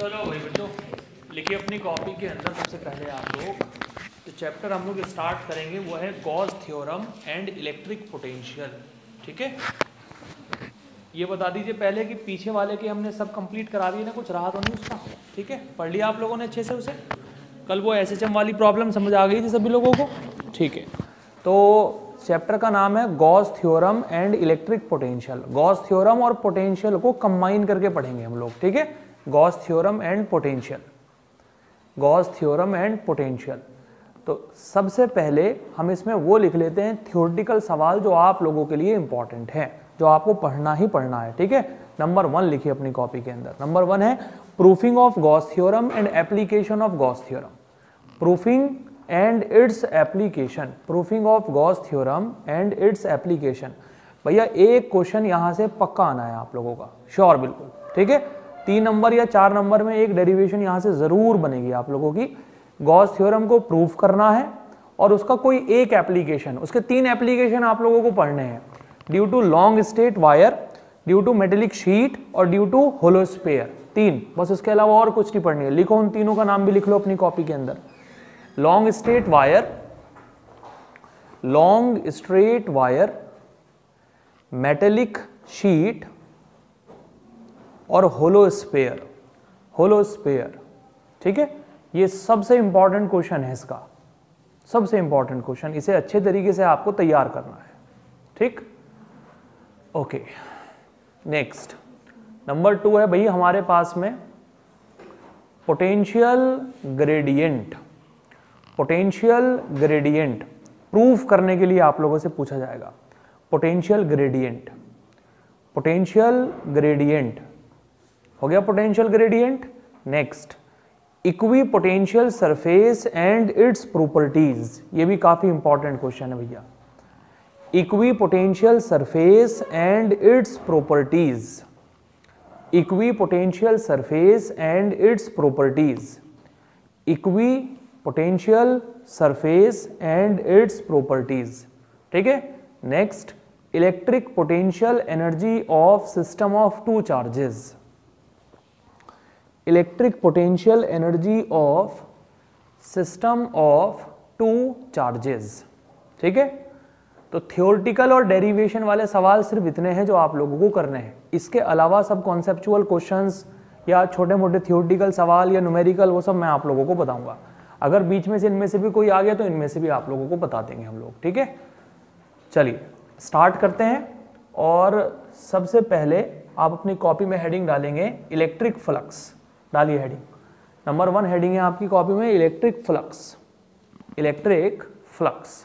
चलो भाई बच्चों, लिखिए अपनी कॉपी के अंदर सबसे पहले आप लोग जो चैप्टर हम लोग स्टार्ट करेंगे वो है Gauss theorem and electric potential. ठीक है, ये बता दीजिए पहले कि पीछे वाले के हमने सब कंप्लीट करा दिए ना, कुछ रहा तो नहीं उसका। ठीक है, पढ़ लिया आप लोगों ने अच्छे से उसे। कल वो एसएचएम वाली प्रॉब्लम समझ आ गई थी सभी लोगों को। ठीक है, तो चैप्टर का नाम है Gauss theorem and electric potential. Gauss theorem और पोटेंशियल को कंबाइन करके पढ़ेंगे हम लोग। ठीक है, Gauss theorem and potential, Gauss theorem and potential. तो सबसे पहले हम इसमें वो लिख लेते हैं थ्योरेटिकल सवाल जो आप लोगों के लिए इंपॉर्टेंट है, जो आपको पढ़ना ही पढ़ना है। ठीक है, नंबर 1 लिखिए अपनी कॉपी के अंदर। नंबर 1 है proofing of Gauss theorem and application of Gauss theorem. Proofing and its application, proofing of Gauss theorem and its application. भैया एक क्वेश्चन यहाँ से पक्का आना है आप लोगों का, श्योर बिल्कुल। ठीक है, 3 नंबर या 4 नंबर में एक डेरिवेशन यहाँ से जरूर बनेगी आप लोगों की। गॉस थ्योरम को प्रूफ करना है और उसका कोई एक एप्लीकेशन, उसके 3 एप्लीकेशन आप लोगों को पढ़ने हैं। Due to long straight wire, due to metallic sheet और ड्यू टू होलो स्फीयर। 3 बस, इसके अलावा और कुछ नहीं पढ़नी है। लिखो, उन तीनों का नाम भी लिख लो अपनी कॉपी के अंदर। Long straight wire, long straight wire, metallic sheet और होलो स्फीयर, होलो स्फीयर। ठीक है, ये सबसे इंपॉर्टेंट क्वेश्चन है इसका, सबसे इंपॉर्टेंट क्वेश्चन। इसे अच्छे तरीके से आपको तैयार करना है। ठीक, ओके। नेक्स्ट नंबर 2 है भाई हमारे पास में potential gradient. Potential gradient proof करने के लिए आप लोगों से पूछा जाएगा। पोटेंशियल ग्रेडियंट, पोटेंशियल ग्रेडियंट हो गया potential gradient. Next equipotential surface and its properties, ये भी काफी इंपॉर्टेंट क्वेश्चन है भैया। Equipotential surface and its properties, equipotential surface and its properties, equipotential surface and its properties. ठीक है, next electric potential energy of system of 2 charges, electric potential energy of system of 2 charges. ठीक है, तो theoretical और derivation वाले सवाल सिर्फ इतने हैं जो आप लोगों को करने हैं। इसके अलावा सब कॉन्सेप्चुअल क्वेश्चंस या छोटे मोटे थ्योरेटिकल सवाल या न्यूमेरिकल, वो सब मैं आप लोगों को बताऊंगा। अगर बीच में से इनमें से भी कोई आ गया तो इनमें से भी आप लोगों को बता देंगे हम लोग। ठीक है, चलिए स्टार्ट करते हैं। और सबसे पहले आप अपनी कॉपी में हेडिंग डालेंगे इलेक्ट्रिक फ्लक्स। डालिए हेडिंग। नंबर 1 हेडिंग है आपकी कॉपी में electric flux, electric flux,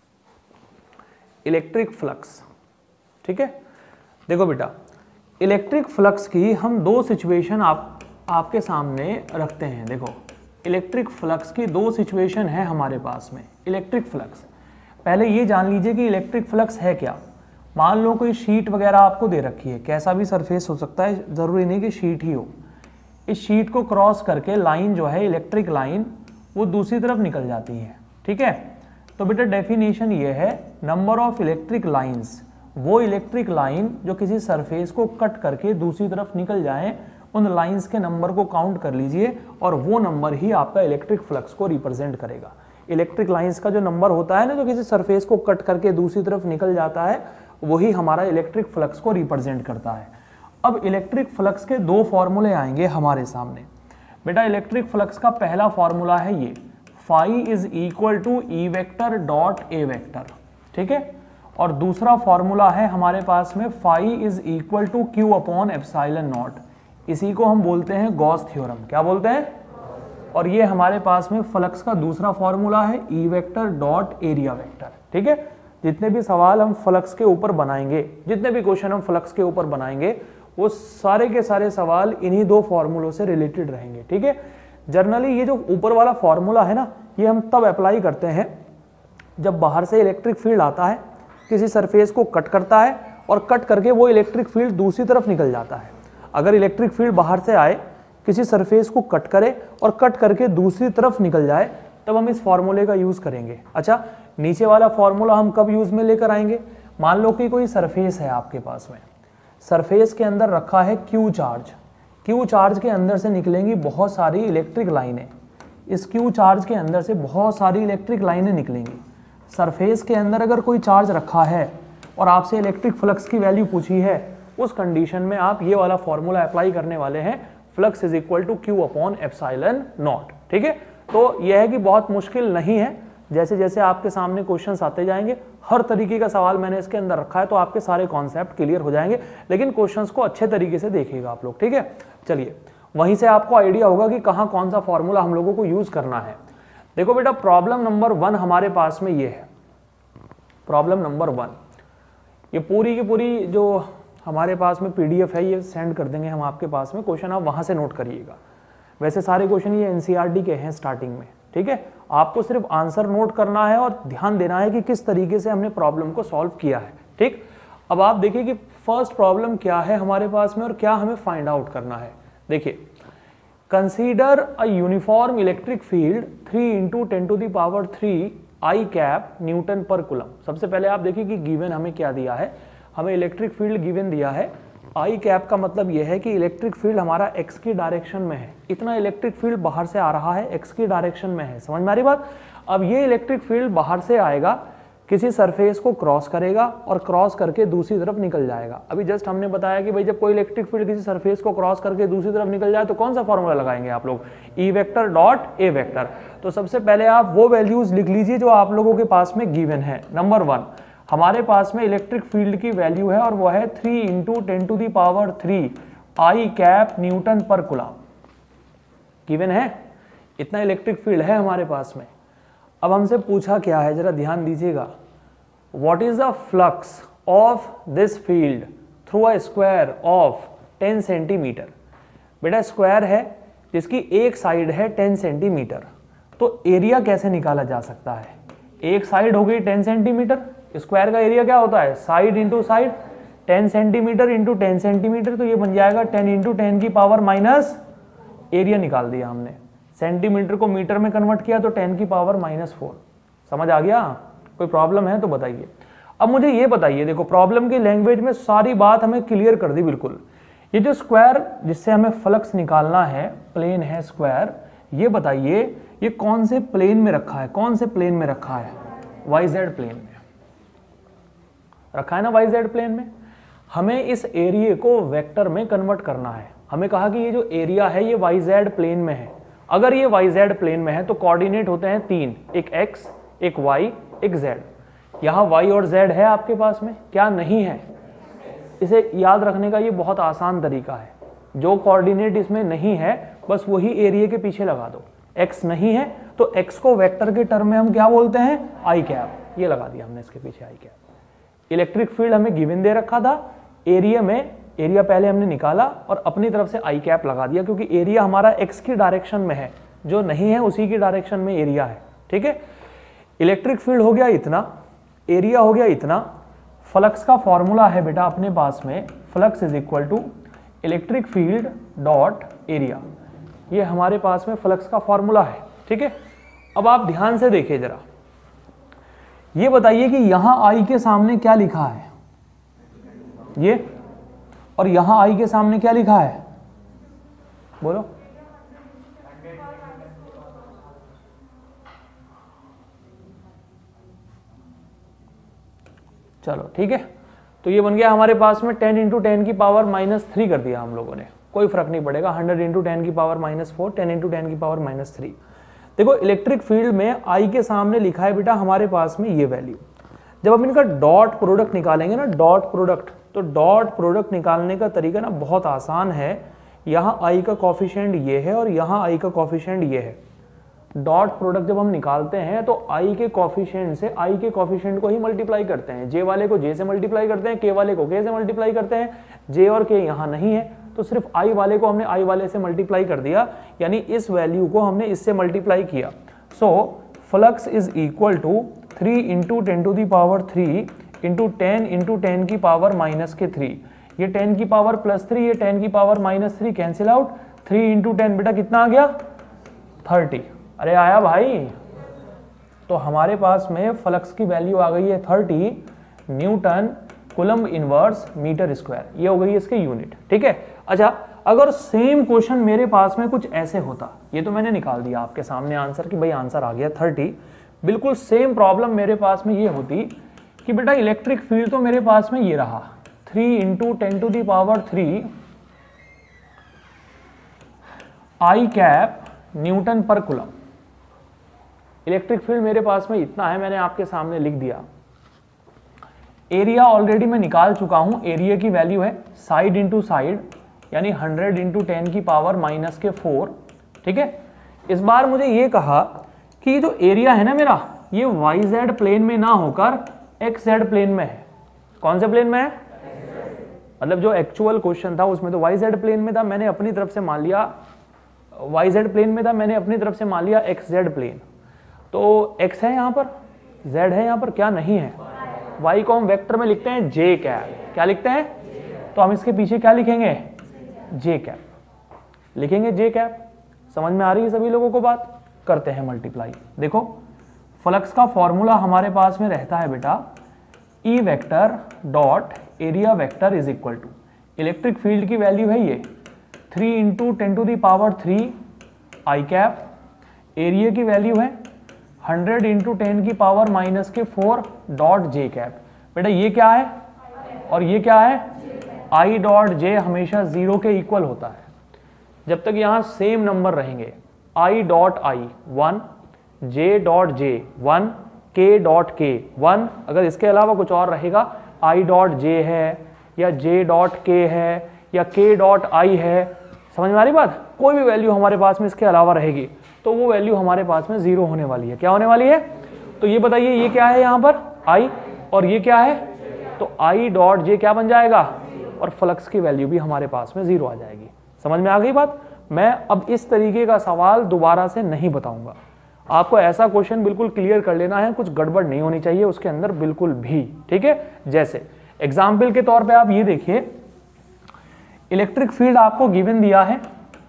electric flux. ठीक है, देखो बेटा, इलेक्ट्रिक फ्लक्स की हम 2 सिचुएशन आपके सामने रखते हैं। देखो, इलेक्ट्रिक फ्लक्स की 2 सिचुएशन है हमारे पास में। इलेक्ट्रिक फ्लक्स, पहले ये जान लीजिए कि इलेक्ट्रिक फ्लक्स है क्या। मान लो कोई शीट वगैरह आपको दे रखी है, कैसा भी सरफेस हो सकता है, जरूरी नहीं कि शीट ही हो। इस शीट को क्रॉस करके लाइन जो है, इलेक्ट्रिक लाइन, वो दूसरी तरफ निकल जाती है। ठीक है, तो बेटा डेफिनेशन ये है, नंबर ऑफ इलेक्ट्रिक लाइंस, वो इलेक्ट्रिक लाइन जो किसी सरफेस को कट करके दूसरी तरफ निकल जाए, उन लाइंस के नंबर को काउंट कर लीजिए और वो नंबर ही आपका इलेक्ट्रिक फ्लक्स को रिप्रेजेंट करेगा। इलेक्ट्रिक लाइंस का जो नंबर होता है ना, जो किसी सरफेस को कट करके दूसरी तरफ निकल जाता है, वही हमारा इलेक्ट्रिक फ्लक्स को रिप्रेजेंट करता है। अब इलेक्ट्रिक फ्लक्स के 2 फॉर्मूले आएंगे हमारे सामने। बेटा इलेक्ट्रिक फ्लक्स का पहला फॉर्मूला है ये, phi is equal to E vector dot A vector. ठीक है, और दूसरा फॉर्मूला है हमारे पास में phi is equal to Q upon epsilon naught. इसी को हम बोलते हैं गॉस थ्योरम। क्या बोलते हैं? और ये हमारे पास में फ्लक्स का दूसरा फॉर्मूला है E vector dot area vector. ठीक है, जितने भी सवाल हम फ्लक्स के ऊपर बनाएंगे, जितने भी क्वेश्चन हम फ्लक्स के ऊपर बनाएंगे, वो सारे के सारे सवाल इन्हीं 2 फॉर्मूलों से रिलेटेड रहेंगे। ठीक है, जनरली ये जो ऊपर वाला फॉर्मूला है ना, ये हम तब अप्लाई करते हैं जब बाहर से इलेक्ट्रिक फील्ड आता है, किसी सरफेस को कट करता है और कट करके वो इलेक्ट्रिक फील्ड दूसरी तरफ निकल जाता है। अगर इलेक्ट्रिक फील्ड बाहर से आए, किसी सरफेस को कट करे और कट करके दूसरी तरफ निकल जाए, तब हम इस फॉर्मूले का यूज करेंगे। अच्छा, नीचे वाला फॉर्मूला हम कब यूज में लेकर आएंगे? मान लो कि कोई सरफेस है आपके पास में, सरफेस के अंदर रखा है क्यू चार्ज। क्यू चार्ज के अंदर से निकलेंगी बहुत सारी इलेक्ट्रिक लाइनें, इस क्यू चार्ज के अंदर से बहुत सारी इलेक्ट्रिक लाइनें निकलेंगी। सरफेस के अंदर अगर कोई चार्ज रखा है और आपसे इलेक्ट्रिक फ्लक्स की वैल्यू पूछी है, उस कंडीशन में आप ये वाला फॉर्मूला अप्लाई करने वाले हैं, flux is equal to Q upon epsilon naught. ठीक है, तो यह है कि बहुत मुश्किल नहीं है, जैसे जैसे आपके सामने क्वेश्चंस आते जाएंगे, हर तरीके का सवाल मैंने इसके अंदर रखा है, तो आपके सारे कॉन्सेप्ट क्लियर हो जाएंगे, लेकिन क्वेश्चंस को अच्छे तरीके से देखिएगा आप लोग। ठीक है, चलिए वहीं से आपको आइडिया होगा कि कहाँ कौन सा फॉर्मूला हम लोगों को यूज करना है। देखो बेटा, प्रॉब्लम नंबर 1 हमारे पास में ये है, प्रॉब्लम नंबर 1, ये पूरी की पूरी जो हमारे पास में PDF है ये सेंड कर देंगे हम आपके पास में, क्वेश्चन आप वहां से नोट करिएगा। वैसे सारे क्वेश्चन ये NCERT के हैं स्टार्टिंग में। ठीक है, आपको सिर्फ आंसर नोट करना है और ध्यान देना है कि किस तरीके से हमने प्रॉब्लम को सॉल्व किया है। ठीक, अब आप देखिए कि फर्स्ट प्रॉब्लम क्या है हमारे पास में और क्या हमें फाइंड आउट करना है। देखिए, consider a uniform electric field 3 × 10⁻³ I cap newton पर कूलम। सबसे पहले आप देखिए कि गिवन हमें क्या दिया है, हमें इलेक्ट्रिक फील्ड गिवन दिया है। I कैप का मतलब यह है कि इलेक्ट्रिक फील्ड हमारा x की डायरेक्शन में है, इतना इलेक्ट्रिक फील्ड बाहर से आ रहा है, x की डायरेक्शन में है। समझ में आ रही बात? अब ये इलेक्ट्रिक फील्ड बाहर से आएगा, किसी सरफेस को क्रॉस करेगा और क्रॉस करके दूसरी तरफ निकल जाएगा। अभी जस्ट हमने बताया कि भाई जब कोई इलेक्ट्रिक फील्ड किसी सरफेस को क्रॉस करके दूसरी तरफ निकल जाए तो कौन सा फॉर्मूला लगाएंगे आप लोग, E vector dot A vector. तो सबसे पहले आप वो वैल्यूज लिख लीजिए जो आप लोगों के पास में गिवन है। नंबर 1 हमारे पास में इलेक्ट्रिक फील्ड की वैल्यू है और वो है 3 × 10⁻³ I कैप न्यूटन पर कूलम। गिवन है, इतना इलेक्ट्रिक फील्ड है हमारे पास में। अब हमसे पूछा क्या है, जरा ध्यान दीजिएगा, what is the flux of this field through a square of 10 centimetre. बेटा स्क्वायर है जिसकी एक साइड है 10 सेंटीमीटर, तो एरिया कैसे निकाला जा सकता है। एक साइड हो गई 10 सेंटीमीटर, स्क्वायर का एरिया क्या होता है, side into side, 10 centimetre into 10 centimetre, तो ये बन जाएगा 10 × 10⁻⁻, एरिया निकाल दिया हमने, सेंटीमीटर को मीटर में कन्वर्ट किया तो 10⁻⁻4। समझ आ गया? कोई प्रॉब्लम है तो बताइए। अब मुझे ये बताइए, देखो प्रॉब्लम की लैंग्वेज में सारी बात हमें क्लियर कर दी बिल्कुल। ये जो स्क्वायर जिससे हमें फ्लक्स निकालना है, प्लेन है स्क्वायर, ये बताइए ये कौन से प्लेन में रखा है, कौन से प्लेन में रखा है, YZ प्लेन में रखा है ना, YZ प्लेन में। हमें इस एरिया को वेक्टर में कन्वर्ट करना है। हमें कहा कि ये जो एरिया है ये YZ प्लेन में है। अगर ये YZ प्लेन में है तो कोऑर्डिनेट होते हैं 3, एक X, एक Y, एक Z। यहाँ Y और Z है आपके पास में, क्या नहीं है? इसे याद रखने का ये बहुत आसान तरीका है, जो कोऑर्डिनेट इसमें नहीं है बस वही एरिया के पीछे लगा दो। X नहीं है तो X को वेक्टर के टर्म में हम क्या बोलते हैं, I कैप, ये लगा दिया हमने इसके पीछे I कैप। इलेक्ट्रिक फील्ड हमें गिवन दे रखा था, एरिया में एरिया पहले हमने निकाला और अपनी तरफ से I कैप लगा दिया, क्योंकि एरिया हमारा X की डायरेक्शन में है, जो नहीं है उसी की डायरेक्शन में एरिया है। ठीक है, इलेक्ट्रिक फील्ड हो गया इतना, एरिया हो गया इतना। फ्लक्स का फॉर्मूला है बेटा अपने पास में, flux is equal to electric field dot area, ये हमारे पास में फ्लक्स का फॉर्मूला है। ठीक है, अब आप ध्यान से देखिए जरा, ये बताइए कि यहां I के सामने क्या लिखा है, ये, और यहां I के सामने क्या लिखा है, बोलो। चलो ठीक है, तो ये बन गया हमारे पास में 10 × 10⁻³ कर दिया हम लोगों ने, कोई फर्क नहीं पड़ेगा। 100 × 10⁻⁴, 10 × 10⁻³ देखो इलेक्ट्रिक फील्ड में I के सामने लिखा है बेटा हमारे पास में ये वैल्यू। जब हम इनका डॉट प्रोडक्ट निकालेंगे ना, डॉट प्रोडक्ट, तो डॉट प्रोडक्ट निकालने का तरीका ना बहुत आसान है। यहाँ I का कॉफिशिएंट ये है और यहाँ I का कॉफिशिएंट ये है। डॉट प्रोडक्ट जब हम निकालते हैं तो I के कॉफिशिएंट से I के कॉफिशिएंट को ही मल्टीप्लाई करते हैं, J वाले को J से मल्टीप्लाई करते हैं, K वाले को K से मल्टीप्लाई करते हैं। J और K यहाँ नहीं है तो सिर्फ I वाले को हमने I वाले से मल्टीप्लाई कर दिया, यानी इस वैल्यू को हमने इससे मल्टीप्लाई किया। So flux is equal to 3 × 10⁻³ into 10 × 10⁻³ ये 10⁻+3, ये 10⁻−3 कैंसिल आउट, 3 × 10 बेटा कितना आ गया, 30। अरे आया भाई, तो हमारे पास में फ्लक्स की वैल्यू आ गई है 30 newton coulomb inverse metre square, ये हो गई इसकी यूनिट। ठीक है, अच्छा अगर सेम क्वेश्चन मेरे पास में कुछ ऐसे होता, ये तो मैंने निकाल दिया आपके सामने आंसर कि भाई आंसर आ गया 30, बिल्कुल सेम प्रॉब्लम मेरे पास में ये होती कि बेटा इलेक्ट्रिक फील्ड तो मेरे पास में ये रहा 3 × 10⁻³ I कैप न्यूटन पर कूलम। इलेक्ट्रिक फील्ड मेरे पास में इतना है, मैंने आपके सामने लिख दिया। एरिया ऑलरेडी मैं निकाल चुका हूं, एरिया की वैल्यू है साइड इंटू साइड यानी 100 × 10⁻⁴। ठीक है, इस बार मुझे ये कहा कि ये जो एरिया है ना मेरा, ये YZ प्लेन में ना होकर XZ प्लेन में है। कौन से प्लेन में है? मतलब जो एक्चुअल क्वेश्चन था उसमें तो YZ प्लेन में था, मैंने अपनी तरफ से मान लिया YZ प्लेन में था, मैंने अपनी तरफ से मान लिया XZ प्लेन। तो X है यहाँ पर, Z है यहाँ पर, क्या नहीं है? Y को हम वेक्टर में लिखते हैं J कैप। क्या लिखते हैं? तो हम इसके पीछे क्या लिखेंगे? J कैप लिखेंगे, J कैप। समझ में आ रही है सभी लोगों को बात? करते हैं मल्टीप्लाई। देखो फ्लक्स का फॉर्मूला हमारे पास में रहता है बेटा E vector dot area vector is equal to, electric field की वैल्यू है ये 3 × 10⁻³ I कैप, एरिया की वैल्यू है 100 × 10⁻⁴ डॉट J कैप। बेटा ये क्या है और ये क्या है? I डॉट J हमेशा 0 के इक्वल होता है जब तक यहाँ सेम नंबर रहेंगे। I dot I 1, J dot J 1, K dot K 1। अगर इसके अलावा कुछ और रहेगा, I डॉट J है या J डॉट K है या K डॉट I है, समझ में आ रही बात? कोई भी वैल्यू हमारे पास में इसके अलावा रहेगी तो वो वैल्यू हमारे पास में 0 होने वाली है। क्या होने वाली है? तो ये बताइए, ये क्या है यहाँ पर? I, और ये क्या है? तो I डॉट J क्या बन जाएगा? और फ्लक्स की वैल्यू भी हमारे पास में 0 आ जाएगी। समझ में आ गई बात? मैं अब इस तरीके का सवाल दोबारा से नहीं बताऊंगा। आपको ऐसा क्वेश्चन बिल्कुल क्लियर कर लेना है, कुछ गड़बड़ नहीं होनी चाहिए उसके अंदर बिल्कुल भी। ठीक है, जैसे एग्जाम्पल के तौर पे आप ये देखिए, इलेक्ट्रिक फील्ड आपको गिवन दिया है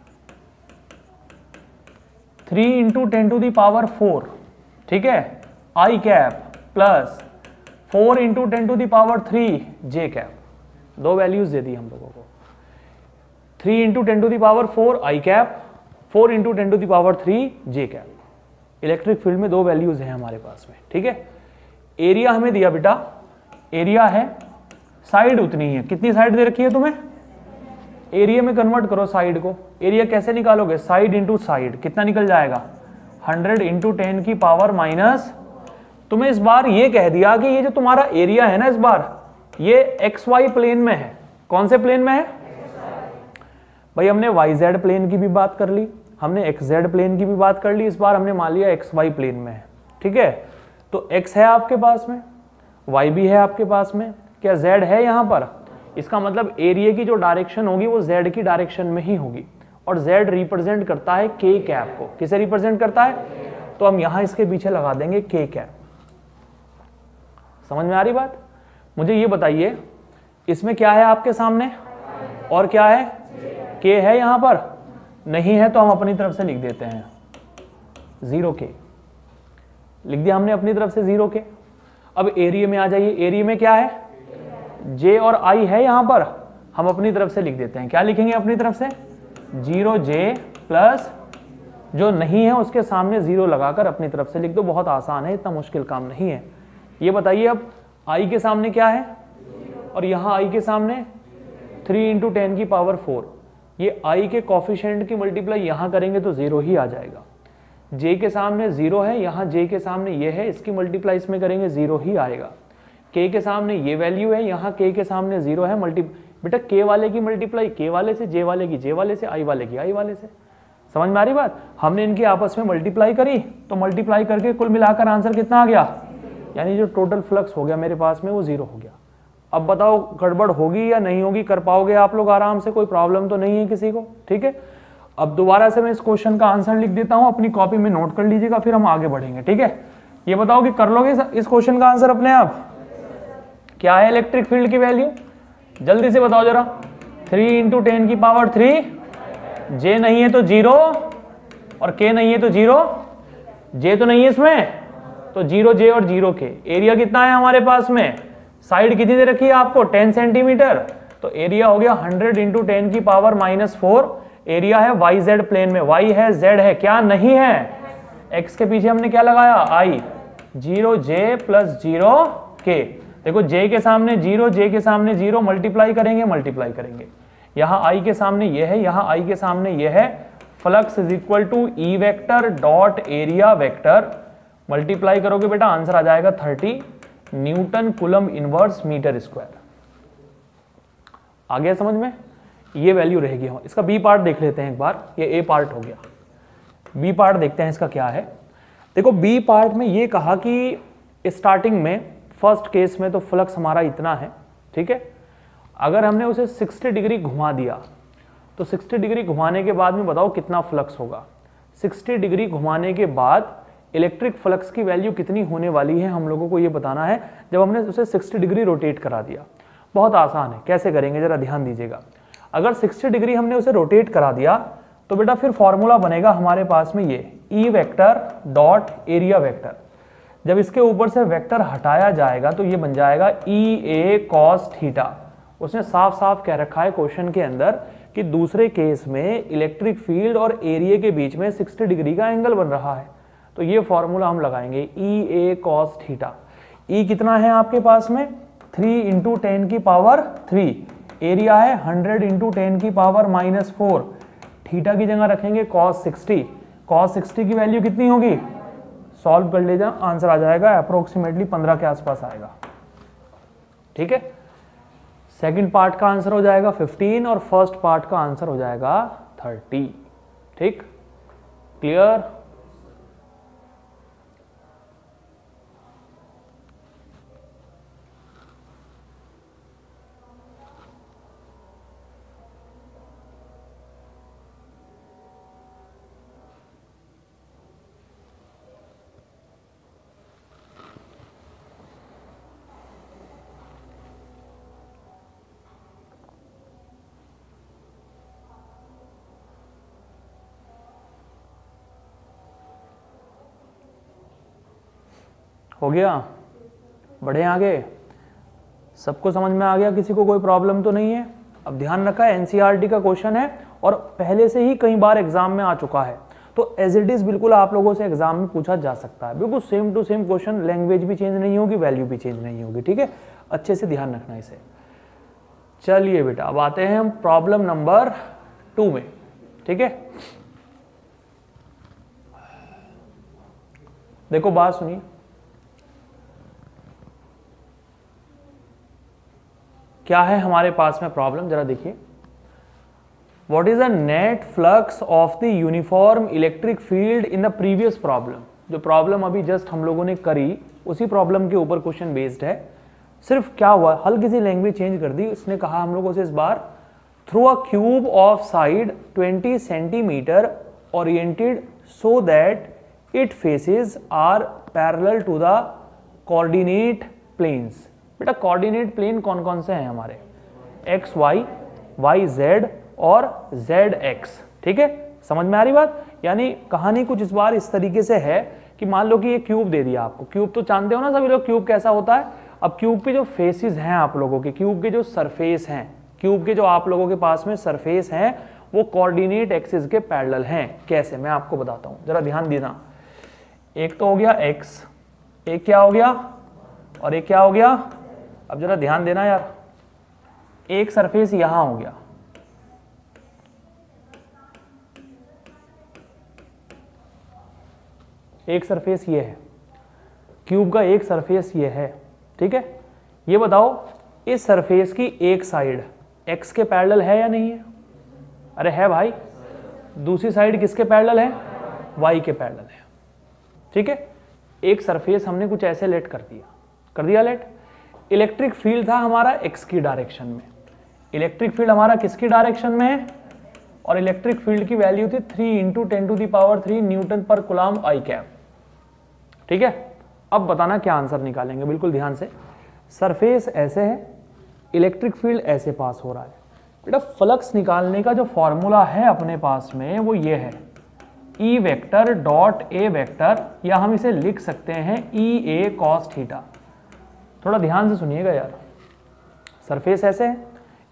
3 × 10⁻⁴, ठीक है, I cap plus 4 × 10⁻³ J cap. दो वैल्यूज दे दी हम लोगों को, 3 × 10⁻⁴ I cap, 4 × 10⁻³ J cap. Electric field में दो वैल्यूज हैं हमारे पास में। ठीक है, एरिया हमें दिया बेटा, एरिया है, साइड उतनी है। कितनी साइड दे रखी है तुम्हें? एरिया में कन्वर्ट करो साइड को। एरिया कैसे निकालोगे? Side into side. कितना निकल जाएगा? 100 × 10⁻⁻। तुम्हें इस बार ये कह दिया कि ये जो तुम्हारा एरिया है ना, इस बार ये XY प्लेन में है। कौन से प्लेन में है भाई? हमने YZ प्लेन की भी बात कर ली, हमने XZ प्लेन की भी बात कर ली, इस बार हमने मान लिया XY प्लेन में है। ठीक है, तो X है आपके पास में, Y भी है आपके पास में, क्या Z है यहाँ पर? इसका मतलब एरिया की जो डायरेक्शन होगी वो Z की डायरेक्शन में ही होगी, और Z रिप्रेजेंट करता है K कैप को। किसे रिप्रेजेंट करता है? तो हम यहां इसके पीछे लगा देंगे K कैप। समझ में आ रही बात? मुझे ये बताइए, इसमें क्या है आपके सामने और क्या है? K है यहाँ पर? नहीं है तो हम अपनी तरफ से लिख देते हैं 0K। लिख दिया हमने अपनी तरफ से 0K। अब एरिया में आ जाइए, एरिया में क्या है? J और I है यहाँ पर, हम अपनी तरफ से लिख देते हैं। क्या लिखेंगे अपनी तरफ से? 0J प्लस जो नहीं है उसके सामने 0 लगाकर अपनी तरफ से लिख दो। बहुत आसान है, इतना मुश्किल काम नहीं है। ये बताइए अब I के सामने क्या है और यहाँ I के सामने 3 × 10⁻⁴। ये I के कोफिशिएंट की मल्टीप्लाई यहाँ करेंगे तो 0 ही आ जाएगा। J के सामने 0 है, यहाँ J के सामने ये है, इसकी मल्टीप्लाई इसमें करेंगे 0 ही आएगा। K के सामने ये वैल्यू है, यहाँ K के सामने 0 है। बेटा K वाले की मल्टीप्लाई K वाले से, J वाले की J वाले से, I वाले की I वाले से। समझ में आ रही बात? हमने इनकी आपस में मल्टीप्लाई करी तो मल्टीप्लाई करके कुल मिलाकर आंसर कितना आ गया? यानी जो टोटल फ्लक्स हो गया मेरे पास में वो 0 हो गया। अब बताओ गड़बड़ होगी या नहीं होगी? कर पाओगे आप लोग आराम से? कोई प्रॉब्लम तो नहीं है किसी को? ठीक है, अब दोबारा से मैं इस क्वेश्चन का आंसर लिख देता हूं, अपनी कॉपी में नोट कर लीजिएगा, फिर हम आगे बढ़ेंगे। ठीक है, ये बताओ कि कर लोगे इस क्वेश्चन का आंसर अपने आप? क्या है इलेक्ट्रिक फील्ड की वैल्यू? जल्दी से बताओ जरा। 3 × 10⁻³ J नहीं है तो 0 और K नहीं है तो 0। J तो नहीं है इसमें तो 0J और 0K। एरिया कितना है हमारे पास में? साइड कितनी दे रखी है आपको? 10 सेंटीमीटर। तो एरिया हो गया 100 इंटू 10 की पावर -4। एरिया है वाई जेड प्लेन में, वाई है जेड है, क्या नहीं है, एक्स के पीछे हमने क्या लगाया आई, 0j प्लस 0k। देखो j के सामने 0, j के सामने 0, मल्टीप्लाई करेंगे, यहां i के सामने ये है, यहां i के सामने ये है। Flux is equal to E vector dot area vector, multiply करोगे बेटा आंसर आ जाएगा 30 newton coulomb inverse metre square. आ गया समझ में, ये वैल्यू रहेगी। इसका बी पार्ट देख लेते हैं एक बार, ये ए पार्ट हो गया, बी पार्ट देखते हैं इसका क्या है। देखो बी पार्ट में ये कहा कि स्टार्टिंग में फर्स्ट केस में तो फ्लक्स हमारा इतना है, ठीक है। अगर हमने उसे 60 डिग्री घुमा दिया तो 60 डिग्री घुमाने के बाद में बताओ कितना फ्लक्स होगा। 60 डिग्री घुमाने के बाद इलेक्ट्रिक फ्लक्स की वैल्यू कितनी होने वाली है हम लोगों को ये बताना है जब हमने उसे 60 डिग्री रोटेट करा दिया। बहुत आसान है, कैसे करेंगे जरा ध्यान दीजिएगा। अगर 60 डिग्री हमने उसे रोटेट करा दिया तो बेटा फिर फॉर्मूला बनेगा हमारे पास में ये E vector dot area vector. जब इसके ऊपर से वेक्टर हटाया जाएगा तो ये बन जाएगा ई ए कॉस थीटा। उसने साफ साफ कह रखा है क्वेश्चन के अंदर कि दूसरे केस में इलेक्ट्रिक फील्ड और एरिया के बीच में 60 डिग्री का एंगल बन रहा है, तो ये फॉर्मूला हम लगाएंगे ई ए कॉस थीटा। ई कितना है आपके पास में 3 इंटू 10 की पावर 3, एरिया है 100 इंटू 10 की पावर -4, थीटा की जगह रखेंगे cos 60। cos 60 की वैल्यू कितनी होगी, सॉल्व कर ले जा, आंसर आ जाएगा अप्रोक्सीमेटली 15 के आसपास आएगा, ठीक है। सेकंड पार्ट का आंसर हो जाएगा 15 और फर्स्ट पार्ट का आंसर हो जाएगा 30, ठीक, क्लियर। हो गया, बढ़े आगे, सबको समझ में आ गया, किसी को कोई प्रॉब्लम तो नहीं है। अब ध्यान रखा है एनसीईआरटी का क्वेश्चन है और पहले से ही कई बार एग्जाम में आ चुका है, तो एज इट इज बिल्कुल आप लोगों से एग्जाम में पूछा जा सकता है, बिल्कुल same to same question, language भी चेंज नहीं होगी, वैल्यू भी चेंज नहीं होगी, ठीक है। अच्छे से ध्यान रखना इसे। चलिए बेटा अब आते हैं हम प्रॉब्लम नंबर 2 में, ठीक है। देखो बात सुनिए, क्या है हमारे पास में प्रॉब्लम, जरा देखिए। What is the net flux of the uniform electric field in the previous problem. जो प्रॉब्लम अभी जस्ट हम लोगों ने करी उसी प्रॉब्लम के ऊपर क्वेश्चन बेस्ड है। सिर्फ क्या हुआ, हल्की सी लैंग्वेज चेंज कर दी। इसने कहा हम लोगों से इस बार through a cube of side 20 centimetre oriented so that it faces are parallel to the coordinate planes. बेटा कोऑर्डिनेट प्लेन कौन कौन से हैं हमारे, एक्स वाई, वाई जेड और जेड एक्स, ठीक है। समझ में आ रही बात। यानी कहानी कुछ इस बार इस तरीके से है कि मान लो कि ये क्यूब दे दिया आपको, क्यूब तो जानते हो ना सभी लोग क्यूब कैसा होता है। अब क्यूब के जो फेसेस हैं आप लोगों के, क्यूब के जो सरफेस हैं, क्यूब के जो आप लोगों के पास में सरफेस हैं वो कोऑर्डिनेट एक्सिस के पैरेलल हैं। कैसे, मैं आपको बताता हूं, जरा ध्यान देना। एक तो हो गया एक्स, एक क्या हो गया और एक क्या हो गया। अब जरा ध्यान देना यार, एक सरफेस यहां हो गया, एक सरफेस ये है, क्यूब का एक सरफेस ये है, ठीक है। ये बताओ इस सरफेस की एक साइड एक्स के पैरेलल है या नहीं है। अरे है भाई। दूसरी साइड किसके पैरेलल है, वाई के पैरेलल है, ठीक है। एक सरफेस हमने कुछ ऐसे लेट कर दिया लेट। इलेक्ट्रिक फील्ड था हमारा एक्स की डायरेक्शन में, इलेक्ट्रिक फील्ड हमारा किसकी डायरेक्शन में है, और इलेक्ट्रिक फील्ड की वैल्यू थी 3 इंटू 10⁻³ न्यूटन पर कूलम आई कैप, ठीक है। अब बताना क्या आंसर निकालेंगे, बिल्कुल ध्यान से। सरफेस ऐसे है, इलेक्ट्रिक फील्ड ऐसे पास हो रहा है। बेटा फ्लक्स निकालने का जो फॉर्मूला है अपने पास में वो ये है E vector dot A vector, या हम इसे लिख सकते हैं ई ए कॉस थीटा। थोड़ा ध्यान से सुनिएगा यार। सरफेस ऐसे है,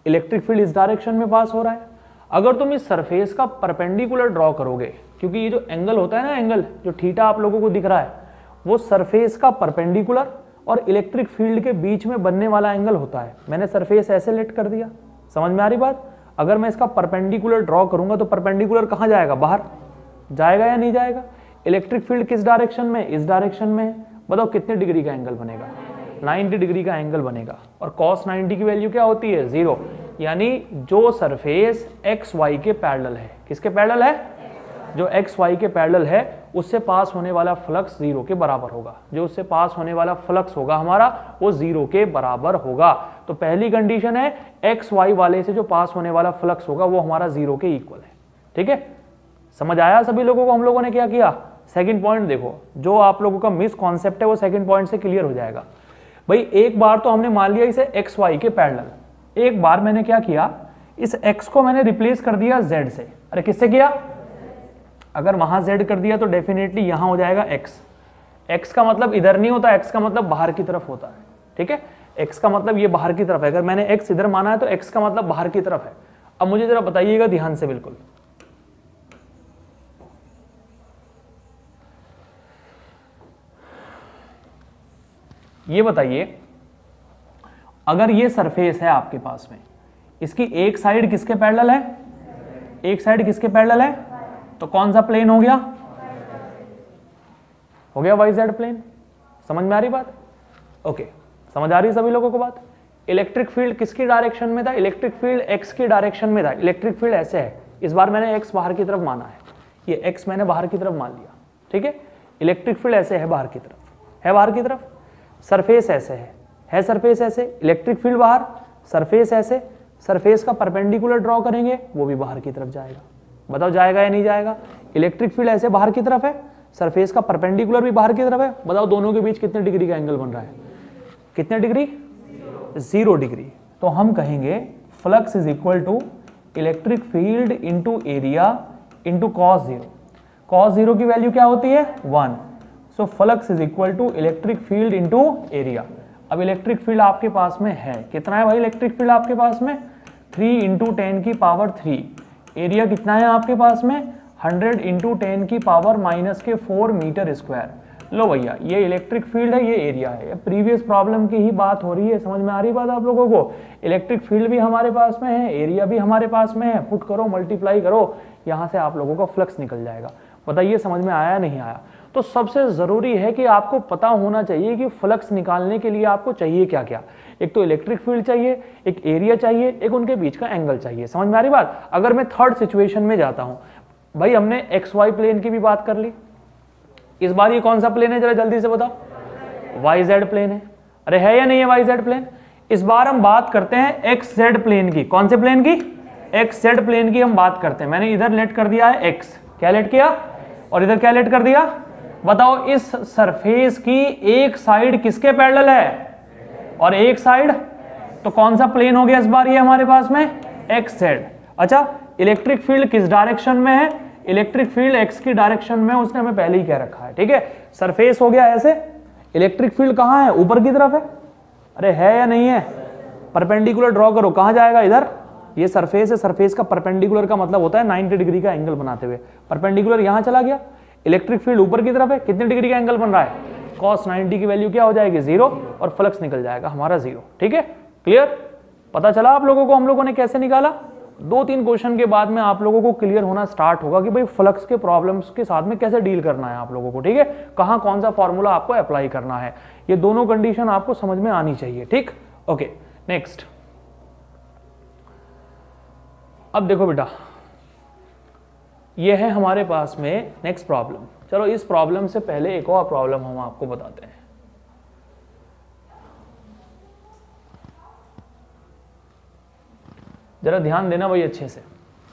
इलेक्ट्रिक फील्ड इस डायरेक्शन में पास हो रहा है। अगर तुम इस सरफेस का परपेंडिकुलर ड्रॉ करोगे, क्योंकि ये जो एंगल होता है ना, एंगल जो थीटा आप लोगों को दिख रहा है, वो सरफेस का परपेंडिकुलर और इलेक्ट्रिक फील्ड के बीच में बनने वाला एंगल होता है। मैंने सरफेस ऐसे लेट कर दिया, समझ में आ रही बात। अगर मैं इसका परपेंडिकुलर ड्रॉ करूंगा तो परपेंडिकुलर कहाँ जाएगा, बाहर जाएगा या नहीं जाएगा। इलेक्ट्रिक फील्ड किस डायरेक्शन में, इस डायरेक्शन में है। बताओ कितने डिग्री का एंगल बनेगा, 90 डिग्री का एंगल बनेगा। और cos 90 की वैल्यू क्या होती है, 0। यानी जो सरफेस एक्स वाई के पैरेलल है, किसके पैरेलल है, जो एक्स वाई के पैरेलल है, उससे पास होने वाला फ्लक्स 0 के बराबर होगा। जो उससे पास होने वाला फ्लक्स होगा हमारा, वो 0 के बराबर होगा। तो पहली कंडीशन है एक्स वाई वाले से जो पास होने वाला फ्लक्स होगा वो हमारा 0 के इक्वल है। ठीक है, समझ आया सभी लोगों को हम लोगों ने क्या किया। सेकंड पॉइंट देखो, जो आप लोगों का मिस कॉन्सेप्ट है वो सेकंड पॉइंट से क्लियर हो जाएगा। भाई एक बार तो हमने मान लिया इसे एक्स वाई के पैरेलल, एक बार मैंने क्या किया, इस x को मैंने रिप्लेस कर दिया z से। अरे किससे किया, अगर वहां z कर दिया तो डेफिनेटली यहां हो जाएगा x का मतलब इधर नहीं होता, x का मतलब बाहर की तरफ होता है। ठीक है, x का मतलब ये बाहर की तरफ है। अगर मैंने x इधर माना है तो x का मतलब बाहर की तरफ है। अब मुझे जरा बताइएगा ध्यान से, बिल्कुल ये बताइए, अगर ये सरफेस है आपके पास में, इसकी एक साइड किसके पैरेलल है, एक साइड किसके पैरेलल है, तो कौन सा प्लेन हो गया, हो गया वाई जेड प्लेन। समझ में आ रही बात, ओके, समझ आ रही सभी लोगों को बात। इलेक्ट्रिक फील्ड किसकी डायरेक्शन में था, इलेक्ट्रिक फील्ड एक्स की डायरेक्शन में था। इलेक्ट्रिक फील्ड ऐसे है, इस बार मैंने एक्स बाहर की तरफ माना है, ये एक्स मैंने बाहर की तरफ मान लिया। ठीक है, इलेक्ट्रिक फील्ड ऐसे है बाहर की तरफ, है बाहर की तरफ। सरफेस ऐसे है सरफेस ऐसे, इलेक्ट्रिक फील्ड बाहर, सरफेस ऐसे, सरफेस का परपेंडिकुलर ड्रॉ करेंगे वो भी बाहर की तरफ जाएगा। बताओ जाएगा या नहीं जाएगा। इलेक्ट्रिक फील्ड ऐसे बाहर की तरफ है, सरफेस का परपेंडिकुलर भी बाहर की तरफ है। बताओ दोनों के बीच कितने डिग्री का एंगल बन रहा है, कितने डिग्री, 0 डिग्री। तो हम कहेंगे flux is equal to electric field into area into cos 0। cos 0 की वैल्यू क्या होती है, 1। So flux is equal to electric field into area. अब इलेक्ट्रिक फील्ड आपके पास में है, कितना है भाई इलेक्ट्रिक फील्ड आपके पास में, 3 इंटू 10 की पावर 3। एरिया कितना है आपके पास में, 100 इंटू 10 की पावर -4 मीटर स्क्वायर। लो भैया, ये इलेक्ट्रिक फील्ड है, ये एरिया है। प्रीवियस प्रॉब्लम की ही बात हो रही है, समझ में आ रही बात आप लोगों को। इलेक्ट्रिक फील्ड भी हमारे पास में है, एरिया भी हमारे पास में है। पुट करो, मल्टीप्लाई करो, यहाँ से आप लोगों का फ्लक्स निकल जाएगा। बताइए समझ में आया नहीं आया। तो सबसे जरूरी है कि आपको पता होना चाहिए कि फ्लक्स निकालने के लिए आपको चाहिए क्या क्या। एक तो इलेक्ट्रिक फील्ड चाहिए, एक एरिया चाहिए, एक उनके बीच का एंगल चाहिए। समझ में आ रही बात। अगर मैं थर्ड सिचुएशन में जाता हूं, भाई हमने एक्स वाई प्लेन की भी बात कर ली, इस बार ये कौन सा प्लेन है जरा जल्दी से बताओ, वाई जेड प्लेन है। अरे है या नहीं है वाई जेड प्लेन। इस बार हम बात करते हैं एक्स जेड प्लेन की। कौन से प्लेन की, एक्स जेड प्लेन की हम बात करते हैं। मैंने इधर लेट कर दिया है एक्स, क्या लेट किया, और इधर क्या लेट कर दिया। बताओ इस सरफेस की एक साइड किसके पैरेलल है, और एक साइड, तो कौन सा प्लेन हो गया इस बार ये हमारे पास में, एक्स जेड। अच्छा, इलेक्ट्रिक फील्ड किस डायरेक्शन में है, इलेक्ट्रिक फील्ड एक्स की डायरेक्शन में, उसने हमें पहले ही कह रखा है। ठीक है, सरफेस हो गया ऐसे, इलेक्ट्रिक फील्ड कहां है, ऊपर की तरफ है। अरे है या नहीं है, परपेंडिकुलर ड्रॉ करो, कहां जाएगा, इधर। ये सरफेस है, सरफेस का परपेंडिकुलर का मतलब होता है 90 डिग्री का एंगल बनाते हुए। परपेंडिकुलर यहां चला गया, इलेक्ट्रिक फील्ड ऊपर की तरफ है, कितने डिग्री का एंगल बन रहा है, cos 90 की वैल्यू क्या हो जाएगी, 0, और फ्लक्स निकल जाएगा हमारा 0। ठीक है, क्लियर, पता चला आप लोगों को हम लोगों ने कैसे निकाला। 2-3 क्वेश्चन के बाद में आप लोगों को क्लियर होना स्टार्ट होगा कि भाई फ्लक्स के प्रॉब्लम्स के साथ में कैसे डील करना है आप लोगों को। ठीक है, कहां कौन सा फॉर्मूला आपको अप्लाई करना है, ये दोनों कंडीशन आपको समझ में आनी चाहिए। ठीक, ओके, नेक्स्ट। अब देखो बेटा, ये है हमारे पास में नेक्स्ट प्रॉब्लम। चलो इस प्रॉब्लम से पहले एक और प्रॉब्लम हम आपको बताते हैं। जरा ध्यान देना भाई अच्छे से।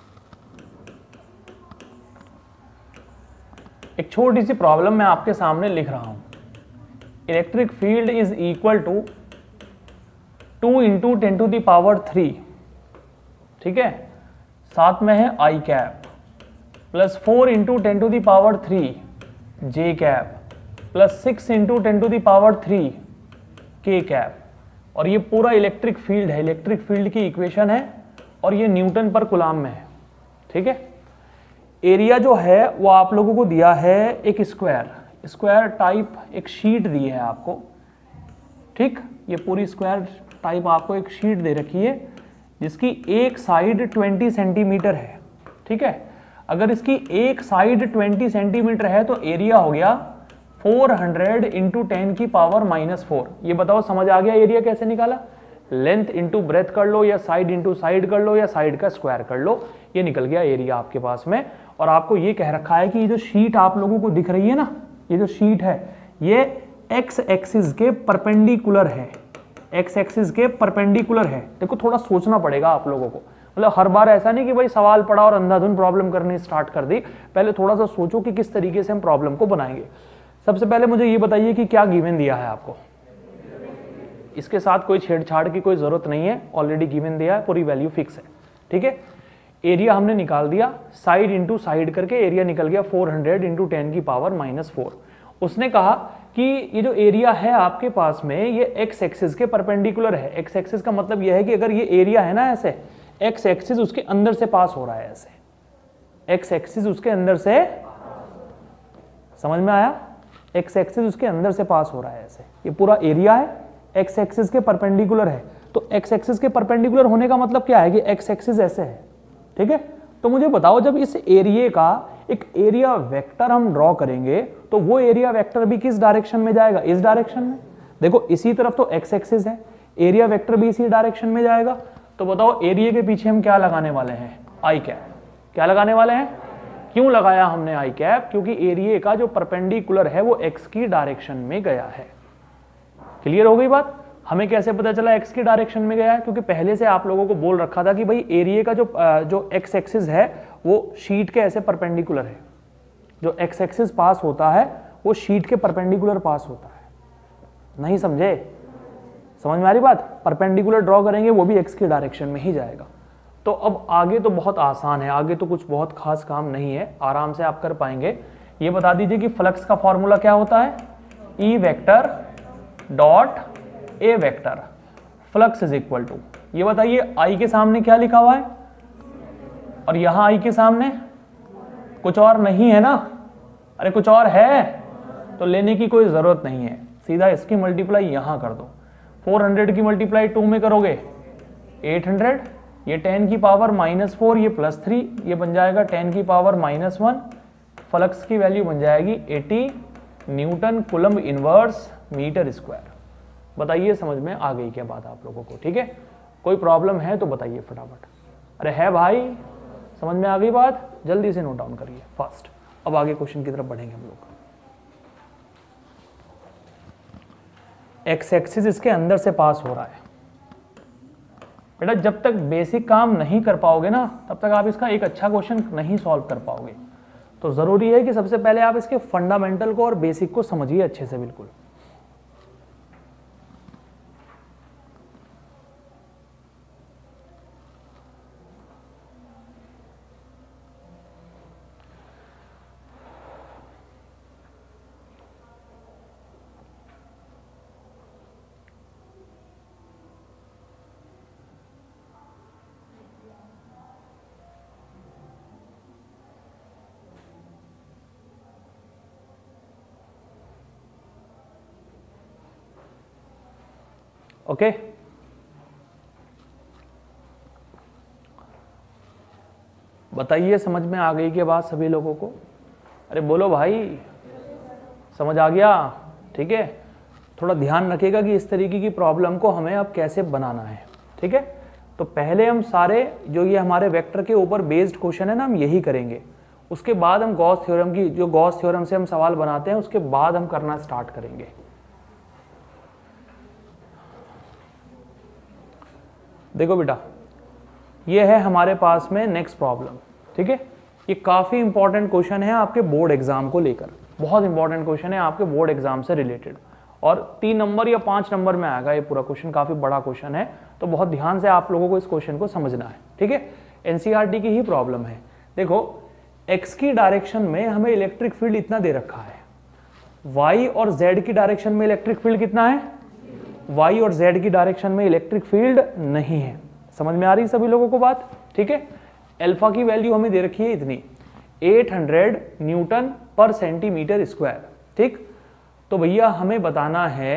एक छोटी सी प्रॉब्लम मैं आपके सामने लिख रहा हूं। Electric field is equal to 2 into 10 to the power 3। ठीक है, साथ में है I cap, plus 4 into 10 to the power 3 J cap, plus 6 into 10 to the power 3 K cap, और ये पूरा इलेक्ट्रिक फील्ड है, इलेक्ट्रिक फील्ड की इक्वेशन है और ये न्यूटन पर कूलाम में है। ठीक है, एरिया जो है वो आप लोगों को दिया है एक स्क्वायर टाइप एक शीट दी है आपको। ठीक, ये पूरी स्क्वायर टाइप आपको एक शीट दे रखी है जिसकी एक साइड 20 सेंटीमीटर है। ठीक है, अगर इसकी एक साइड 20 सेंटीमीटर है तो एरिया हो गया 400 इंटू 10 की पावर -4। ये बताओ समझ आ गया एरिया कैसे निकाला? लेंथ इंटू ब्रेथ कर लो या साइड इंटू साइड कर लो या साइड का स्क्वायर कर लो, ये निकल गया एरिया आपके पास में। और आपको ये कह रखा है कि ये जो शीट आप लोगों को दिख रही है ना, ये जो शीट है ये एक्स एक्सिस के परपेंडिकुलर है, एक्स एक्सिस के परपेंडिकुलर है। देखो थोड़ा सोचना पड़ेगा आप लोगों को, मतलब हर बार ऐसा नहीं कि भाई सवाल पढ़ा और अंधाधुन प्रॉब्लम करनी स्टार्ट कर दी। पहले थोड़ा सा सोचो कि किस तरीके से हम प्रॉब्लम को बनाएंगे। सबसे पहले मुझे ये बताइए कि क्या गिवन दिया है आपको। इसके साथ कोई छेड़छाड़ की कोई जरूरत नहीं है, ऑलरेडी गिवन दिया है, पूरी वैल्यू फिक्स है। ठीक है, एरिया हमने निकाल दिया, साइड इंटू साइड करके एरिया निकल गया 400 इंटू 10 की पावर -4। उसने कहा कि ये जो एरिया है आपके पास में ये एक्स एक्सिस के परपेंडिकुलर है। एक्स एक्सिस का मतलब यह है कि अगर ये एरिया है ना ऐसे, एक्स एक्सिस उसके अंदर से पास हो रहा है ऐसे, एक्स एक्सिस उसके अंदर से, समझ में आया? एक्स एक्सिस उसके अंदर से पास हो रहा है ऐसे, ये पूरा एरिया है, एक्स एक्सिस के परपेंडिकुलर है। तो एक्स एक्सिस के परपेंडिकुलर होने का मतलब क्या है कि एक्स एक्सिस ऐसे है। ठीक है, तो मुझे बताओ जब इस एरिया का एक एरिया वेक्टर हम ड्रॉ करेंगे तो वो एरिया वेक्टर भी किस डायरेक्शन में जाएगा? इस डायरेक्शन में। देखो इसी तरफ तो एक्स एक्सिस है, एरिया वेक्टर भी इसी डायरेक्शन में जाएगा। तो बताओ एरिया के पीछे हम क्या लगाने वाले हैं? I cap. क्या लगाने वाले हैं? क्यों लगाया हमने आई कैप? क्योंकि एरिया का जो परपेंडिकुलर है वो एक्स की डायरेक्शन में गया है। क्लियर हो गई बात? हमें कैसे पता चला एक्स की डायरेक्शन में गया है? क्योंकि पहले से आप लोगों को बोल रखा था कि भाई एरिया का जो एक्स एक्सिस है वो शीट के ऐसे परपेंडिकुलर है। जो एक्स एक्सिस पास होता है वो शीट के परपेंडिकुलर पास होता है। नहीं समझे? समझ में आ रही बात? परपेंडिकुलर ड्रॉ करेंगे वो भी एक्स की डायरेक्शन में ही जाएगा। तो अब आगे तो बहुत आसान है, आगे तो कुछ बहुत खास काम नहीं है, आराम से आप कर पाएंगे। ये बता दीजिए कि फ्लक्स का फॉर्मूला क्या होता है? E vector dot A vector flux is equal to, ये बताइए आई के सामने क्या लिखा हुआ है और यहां आई के सामने कुछ और नहीं है ना? अरे कुछ और है तो लेने की कोई जरूरत नहीं है, सीधा इसकी मल्टीप्लाई यहां कर दो। 400 की मल्टीप्लाई 2 में करोगे 800, ये 10 की पावर -4, ये +3, ये बन जाएगा 10 की पावर -1। फ्लक्स की वैल्यू बन जाएगी 80 newton coulomb inverse metre square. बताइए समझ में आ गई क्या बात आप लोगों को? ठीक है, कोई प्रॉब्लम है तो बताइए फटाफट। अरे है भाई, समझ में आ गई बात? जल्दी से नोट डाउन करिए फास्ट। अब आगे क्वेश्चन की तरफ बढ़ेंगे हम लोग। एक्स एक्सिस इसके अंदर से पास हो रहा है। बेटा जब तक बेसिक काम नहीं कर पाओगे ना तब तक आप इसका एक अच्छा क्वेश्चन नहीं सॉल्व कर पाओगे। तो जरूरी है कि सबसे पहले आप इसके फंडामेंटल को और बेसिक को समझिए अच्छे से। बिल्कुल ओके। बताइए समझ में आ गई क्या बात सभी लोगों को? अरे बोलो भाई, समझ आ गया? ठीक है, थोड़ा ध्यान रखिएगा कि इस तरीके की प्रॉब्लम को हमें अब कैसे बनाना है। ठीक है, तो पहले हम सारे जो ये हमारे वेक्टर के ऊपर बेस्ड क्वेश्चन है ना हम यही करेंगे। उसके बाद हम गॉस थ्योरम की, जो गॉस थ्योरम से हम सवाल बनाते हैं उसके बाद हम करना स्टार्ट करेंगे। देखो बेटा, ये है हमारे पास में नेक्स्ट प्रॉब्लम। ठीक है, ये काफी इंपॉर्टेंट क्वेश्चन है आपके बोर्ड एग्जाम को लेकर, बहुत इंपॉर्टेंट क्वेश्चन है आपके बोर्ड एग्जाम से रिलेटेड, और 3 नंबर या 5 नंबर में आएगा ये पूरा क्वेश्चन। काफी बड़ा क्वेश्चन है, तो बहुत ध्यान से आप लोगों को इस क्वेश्चन को समझना है। ठीक है, एनसीईआरटी की ही प्रॉब्लम है। देखो एक्स की डायरेक्शन में हमें इलेक्ट्रिक फील्ड इतना दे रखा है, वाई और जेड की डायरेक्शन में इलेक्ट्रिक फील्ड कितना है? वाई और जेड की डायरेक्शन में इलेक्ट्रिक फील्ड नहीं है। समझ में आ रही सभी लोगों को बात? ठीक है, अल्फा की वैल्यू हमें दे रखी है इतनी 800 न्यूटन पर सेंटीमीटर स्क्वायर। ठीक, तो भैया हमें बताना है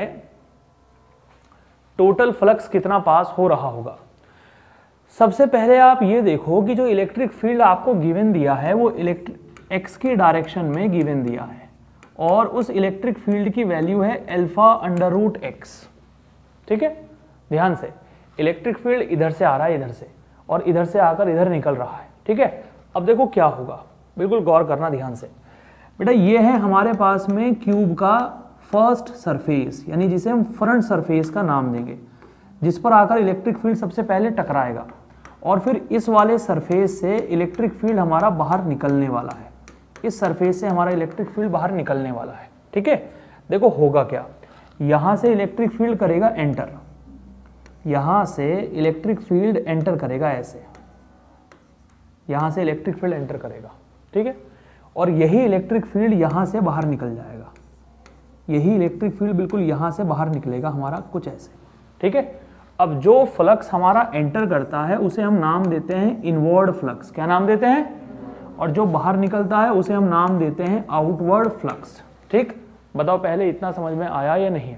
टोटल फ्लक्स कितना पास हो रहा होगा। सबसे पहले आप ये देखो कि जो इलेक्ट्रिक फील्ड आपको गिवन दिया है वो एक्स की डायरेक्शन में गिवन दिया है और उस इलेक्ट्रिक फील्ड की वैल्यू है अल्फा अंडर रूट एक्स। ठीक है, ध्यान से, इलेक्ट्रिक फील्ड इधर से आ रहा है, इधर से, और इधर से आकर इधर निकल रहा है। ठीक है, अब देखो क्या होगा, बिल्कुल गौर करना ध्यान से। बेटा ये है हमारे पास में क्यूब का फर्स्ट सरफेस, यानी जिसे हम फ्रंट सरफेस का नाम देंगे, जिस पर आकर इलेक्ट्रिक फील्ड सबसे पहले टकराएगा और फिर इस वाले सरफेस से इलेक्ट्रिक फील्ड हमारा बाहर निकलने वाला है। इस सरफेस से हमारा इलेक्ट्रिक फील्ड बाहर निकलने वाला है। ठीक है, देखो होगा क्या, यहां से इलेक्ट्रिक फील्ड करेगा एंटर, यहां से इलेक्ट्रिक फील्ड एंटर करेगा ऐसे, यहां से इलेक्ट्रिक फील्ड एंटर करेगा। ठीक है, और यही इलेक्ट्रिक फील्ड यहां से बाहर निकल जाएगा, यही इलेक्ट्रिक फील्ड बिल्कुल यहां से बाहर निकलेगा हमारा कुछ ऐसे। ठीक है, अब जो फ्लक्स हमारा एंटर करता है उसे हम नाम देते हैं इनवर्ड फ्लक्स। क्या नाम देते हैं? और जो बाहर निकलता है उसे हम नाम देते हैं आउटवर्ड फ्लक्स। ठीक, बताओ पहले इतना समझ में आया या नहीं आया?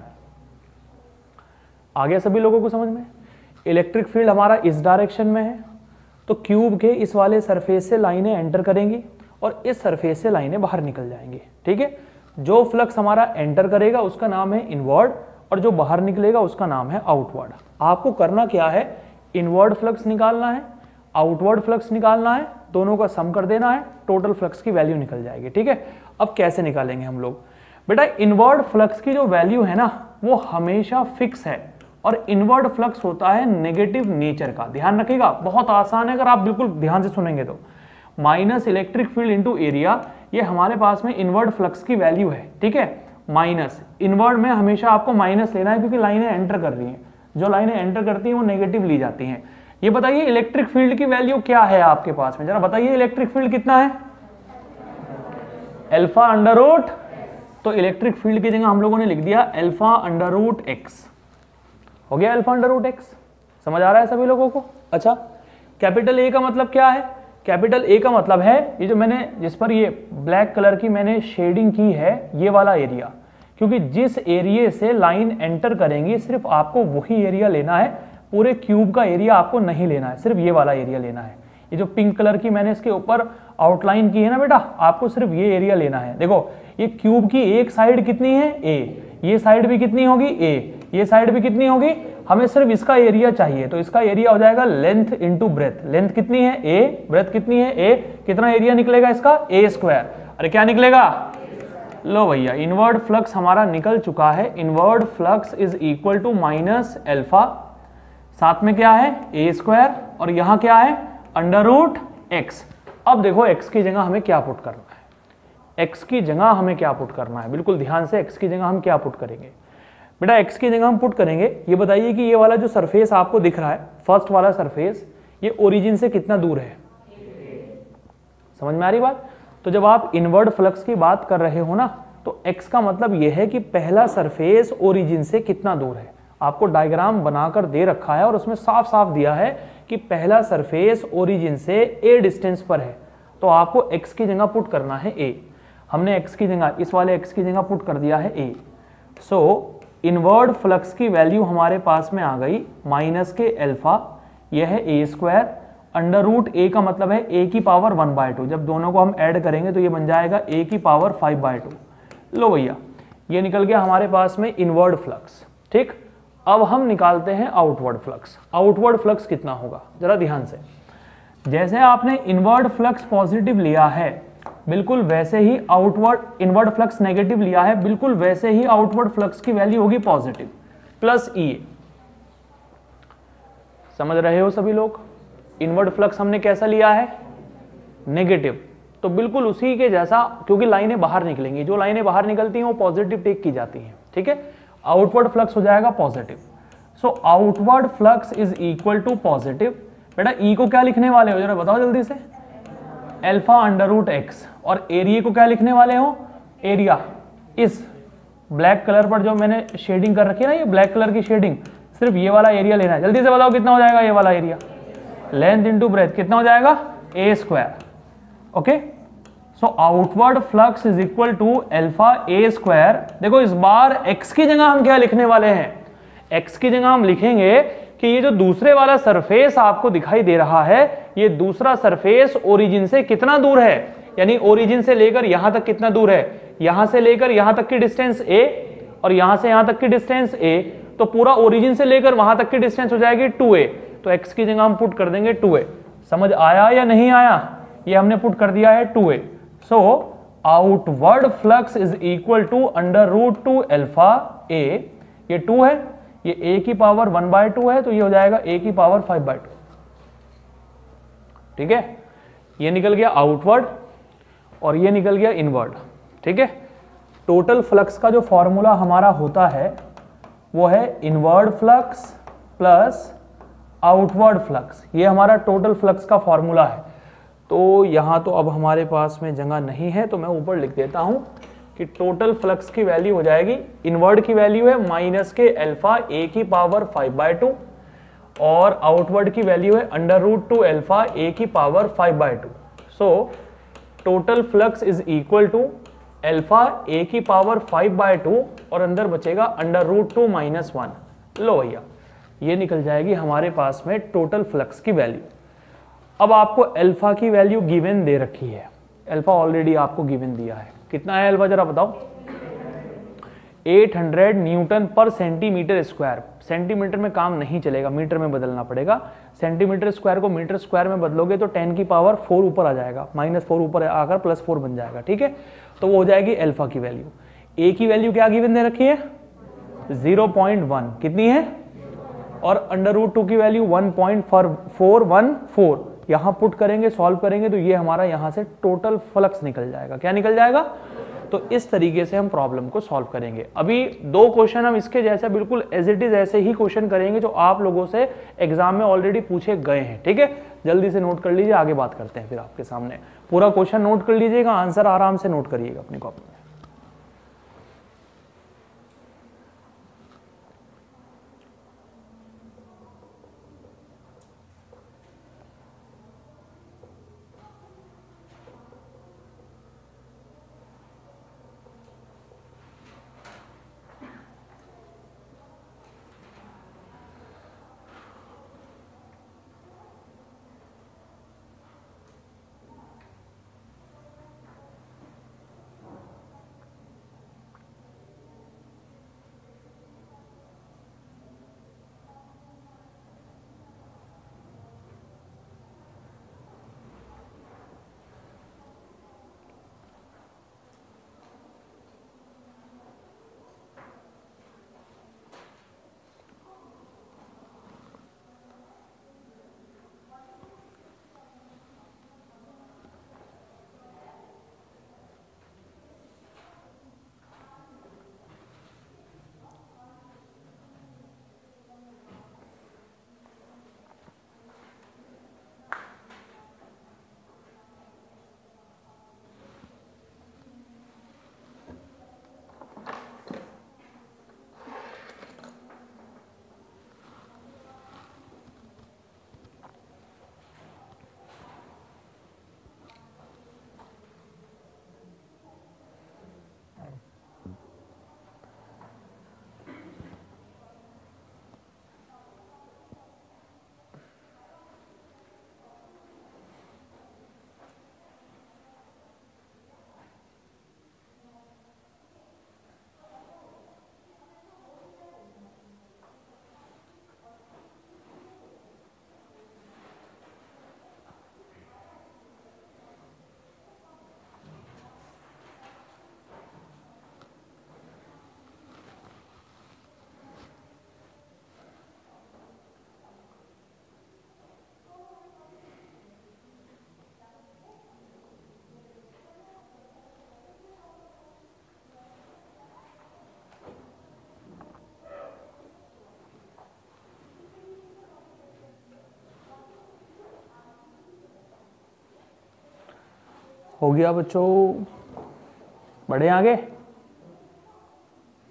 आ गया सभी लोगों को समझ में? इलेक्ट्रिक फील्ड हमारा इस डायरेक्शन में है, तो क्यूब के इस वाले सरफेस से लाइनें एंटर करेंगी और इस सरफेस से लाइनें बाहर निकल जाएंगी। ठीक है, जो फ्लक्स हमारा एंटर करेगा उसका नाम है इनवर्ड और जो बाहर निकलेगा उसका नाम है आउटवर्ड। आपको करना क्या है, इनवर्ड फ्लक्स निकालना है, आउटवर्ड फ्लक्स निकालना है, दोनों का सम कर देना है, टोटल फ्लक्स की वैल्यू निकल जाएगी। ठीक है, अब कैसे निकालेंगे हम लोग? बेटा इनवर्ड फ्लक्स की जो वैल्यू है ना वो हमेशा फिक्स है और इनवर्ड फ्लक्स होता है नेगेटिव नेचर का। ध्यान रखिएगा, बहुत आसान है अगर आप बिल्कुल ध्यान से सुनेंगे तो। Minus electric field into area, ये हमारे पास में इनवर्ड फ्लक्स की वैल्यू है। ठीक है, माइनस, इनवर्ड में हमेशा आपको माइनस लेना है क्योंकि लाइनें एंटर कर रही हैं, जो लाइनें एंटर करती हैं वो नेगेटिव ली जाती हैं। ये बताइए इलेक्ट्रिक फील्ड की वैल्यू क्या है आपके पास में, जरा बताइए इलेक्ट्रिक फील्ड कितना है? अल्फा अंडर रूट, तो इलेक्ट्रिक फील्ड की जगह हम लोगों ने लिख दिया अल्फा अंडर रूट एक्स। हो गया अल्फा अंडर रूट एक्स, समझ आ रहा है सभी लोगों को? अच्छा, कैपिटल ए का मतलब क्या है? कैपिटल ए का मतलब है ये जो मैंने जिस पर ये ब्लैक कलर की मैंने शेडिंग की है, ये वाला एरिया, क्योंकि जिस एरिया से लाइन एंटर करेंगी सिर्फ आपको वही एरिया लेना है, पूरे क्यूब का एरिया आपको नहीं लेना है, सिर्फ ये वाला एरिया लेना है। ये जो पिंक कलर की मैंने इसके ऊपर आउटलाइन की है ना बेटा, आपको सिर्फ ये एरिया लेना है। देखो ये क्यूब की एक साइड कितनी है? ए, ये साइड भी कितनी होगी? ए, ये साइड भी कितनी होगी? हमें सिर्फ इसका एरिया चाहिए, तो इसका एरिया हो जाएगा लेंथ इंटू ब्रेथ। लेंथ कितनी है? ए, ब्रेथ कितनी है? ए, कितना एरिया निकलेगा इसका? A square. अरे क्या निकलेगा? लो भैया, इनवर्ड फ्लक्स हमारा निकल चुका है। Inward flux is equal to minus alpha, साथ में क्या है? ए स्क्वायर, और यहां क्या है? Under root X. अब देखो एक्स की जगह हमें क्या पुट करना है, एक्स की जगह हमें क्या पुट करना है, बिल्कुल ध्यान से। एक्स की जगह हम क्या पुट करेंगे बेटा? एक्स की जगह हम पुट करेंगे, ये बताइए कि ये वाला जो सरफेस आपको दिख रहा है, फर्स्ट वाला सरफेस, ये ओरिजिन से कितना दूर है? समझ में आ रही बात? तो जब आप इनवर्ड फ्लक्स की बात कर रहे हो ना, तो एक्स का मतलब यह है कि पहला सरफेस ओरिजिन से कितना दूर है। आपको डायग्राम बनाकर दे रखा है और उसमें साफ साफ दिया है कि पहला सरफेस ओरिजिन से ए डिस्टेंस पर है, तो आपको एक्स की जगह पुट करना है ए। हमने एक्स की जगह, इस वाले एक्स की जगह पुट कर दिया है ए। सो इनवर्ड फ्लक्स की वैल्यू हमारे पास में आ गई माइनस के अल्फा, यह है A square, under root A का मतलब है ए की पावर 1/2। जब दोनों को हम ऐड करेंगे तो ये बन जाएगा ए की पावर 5/2। लो भैया, ये निकल गया हमारे पास में इनवर्ड फ्लक्स। ठीक, अब हम निकालते हैं आउटवर्ड फ्लक्स। आउटवर्ड फ्लक्स कितना होगा जरा ध्यान से। जैसे आपने इनवर्ड फ्लक्स पॉजिटिव लिया है, बिल्कुल वैसे ही आउटवर्ड इनवर्ड फ्लक्स नेगेटिव लिया है, बिल्कुल वैसे ही आउटवर्ड फ्लक्स की वैल्यू होगी पॉजिटिव प्लस ई। समझ रहे हो सभी लोग? इनवर्ड फ्लक्स हमने कैसा लिया है? नेगेटिव, तो बिल्कुल उसी के जैसा, क्योंकि लाइनें बाहर निकलेंगी, जो लाइनें बाहर निकलती हैं वो पॉजिटिव टेक की जाती हैं। ठीक है, आउटवर्ड फ्लक्स हो जाएगा positive. So outward flux is equal to positive. बेटा ई को क्या लिखने वाले हो जरा बताओ जल्दी से? Alpha under root x. और एरिया को क्या लिखने वाले हो? एरिया इस ब्लैक कलर पर जो मैंने शेडिंग कर रखी है ना, ये ब्लैक कलर की शेडिंग, सिर्फ ये वाला एरिया लेना है। जल्दी से बताओ कितना हो जाएगा ये वाला एरिया, लेंथ इंटू ब्रेथ कितना हो जाएगा, a square. Okay, so outward flux is equal to alpha a square. देखो इस बार x की जगह हम क्या लिखने वाले हैं, x की जगह हम लिखेंगे कि ये जो दूसरे वाला सरफेस आपको दिखाई दे रहा है, ये दूसरा सरफेस ओरिजिन से कितना दूर है, यानी ओरिजिन से लेकर यहां तक कितना दूर है, यहां से लेकर यहां तक की डिस्टेंस a और यहां से यहां तक की डिस्टेंस a, तो पूरा ओरिजिन से लेकर वहां तक की डिस्टेंस हो जाएगी 2a। तो x की जगह हम पुट कर देंगे 2a। समझ आया या नहीं आया, ये हमने पुट कर दिया है 2a। So outward flux is equal to under root 2 alpha a, ये 2 है, ये a की पावर 1/2 है, तो ये हो जाएगा a की पावर 5/2। ठीक है, ये निकल गया आउटवर्ड और ये निकल गया इनवर्ड। ठीक है, टोटल फ्लक्स का जो फॉर्मूला हमारा होता है वो है inward flux plus outward flux, ये हमारा टोटल फ्लक्स का फॉर्मूला है। तो यहां तो अब हमारे पास में जगह नहीं है, तो मैं ऊपर लिख देता हूं कि टोटल फ्लक्स की वैल्यू हो जाएगी, इनवर्ड की वैल्यू है माइनस के अल्फा a की पावर 5/2 और आउटवर्ड की वैल्यू है अंडर रूट 2 अल्फा a की power 5/2। So total flux is equal to alpha a की पावर 5/2 और अंदर बचेगा अंडर रूट 2 माइनस 1। लो भैया, ये निकल जाएगी हमारे पास में टोटल फ्लक्स की वैल्यू। अब आपको अल्फा की वैल्यू गिवन दे रखी है, अल्फा ऑलरेडी आपको गिवन दिया है, कितना है अल्फा जरा बताओ, 800 न्यूटन पर सेंटीमीटर स्क्वायर। सेंटीमीटर में काम नहीं चलेगा, मीटर में बदलना पड़ेगा। सेंटीमीटर स्क्वायर को मीटर स्क्वायर में बदलोगे तो 10 की पावर 4 ऊपर आ जाएगा, -4 ऊपर आकर +4 बन जाएगा। ठीक है, तो वो हो जाएगी अल्फा की वैल्यू। ए की वैल्यू क्या गिवन दे रखी है, 0.1, कितनी है, और अंडर रूट 2 की वैल्यू 1.414। यहां पुट करेंगे, सॉल्व करेंगे तो ये हमारा यहां से टोटल फ्लक्स निकल जाएगा। क्या निकल जाएगा, तो इस तरीके से हम प्रॉब्लम को सॉल्व करेंगे। अभी 2 क्वेश्चन हम इसके जैसे बिल्कुल एज इट इज ऐसे ही क्वेश्चन करेंगे जो आप लोगों से एग्जाम में ऑलरेडी पूछे गए हैं। ठीक है, जल्दी से नोट कर लीजिए, आगे बात करते हैं। फिर आपके सामने पूरा क्वेश्चन नोट कर लीजिएगा, आंसर आराम से नोट करिएगा अपनी कॉपी में। हो गया बच्चों, बढ़े आगे।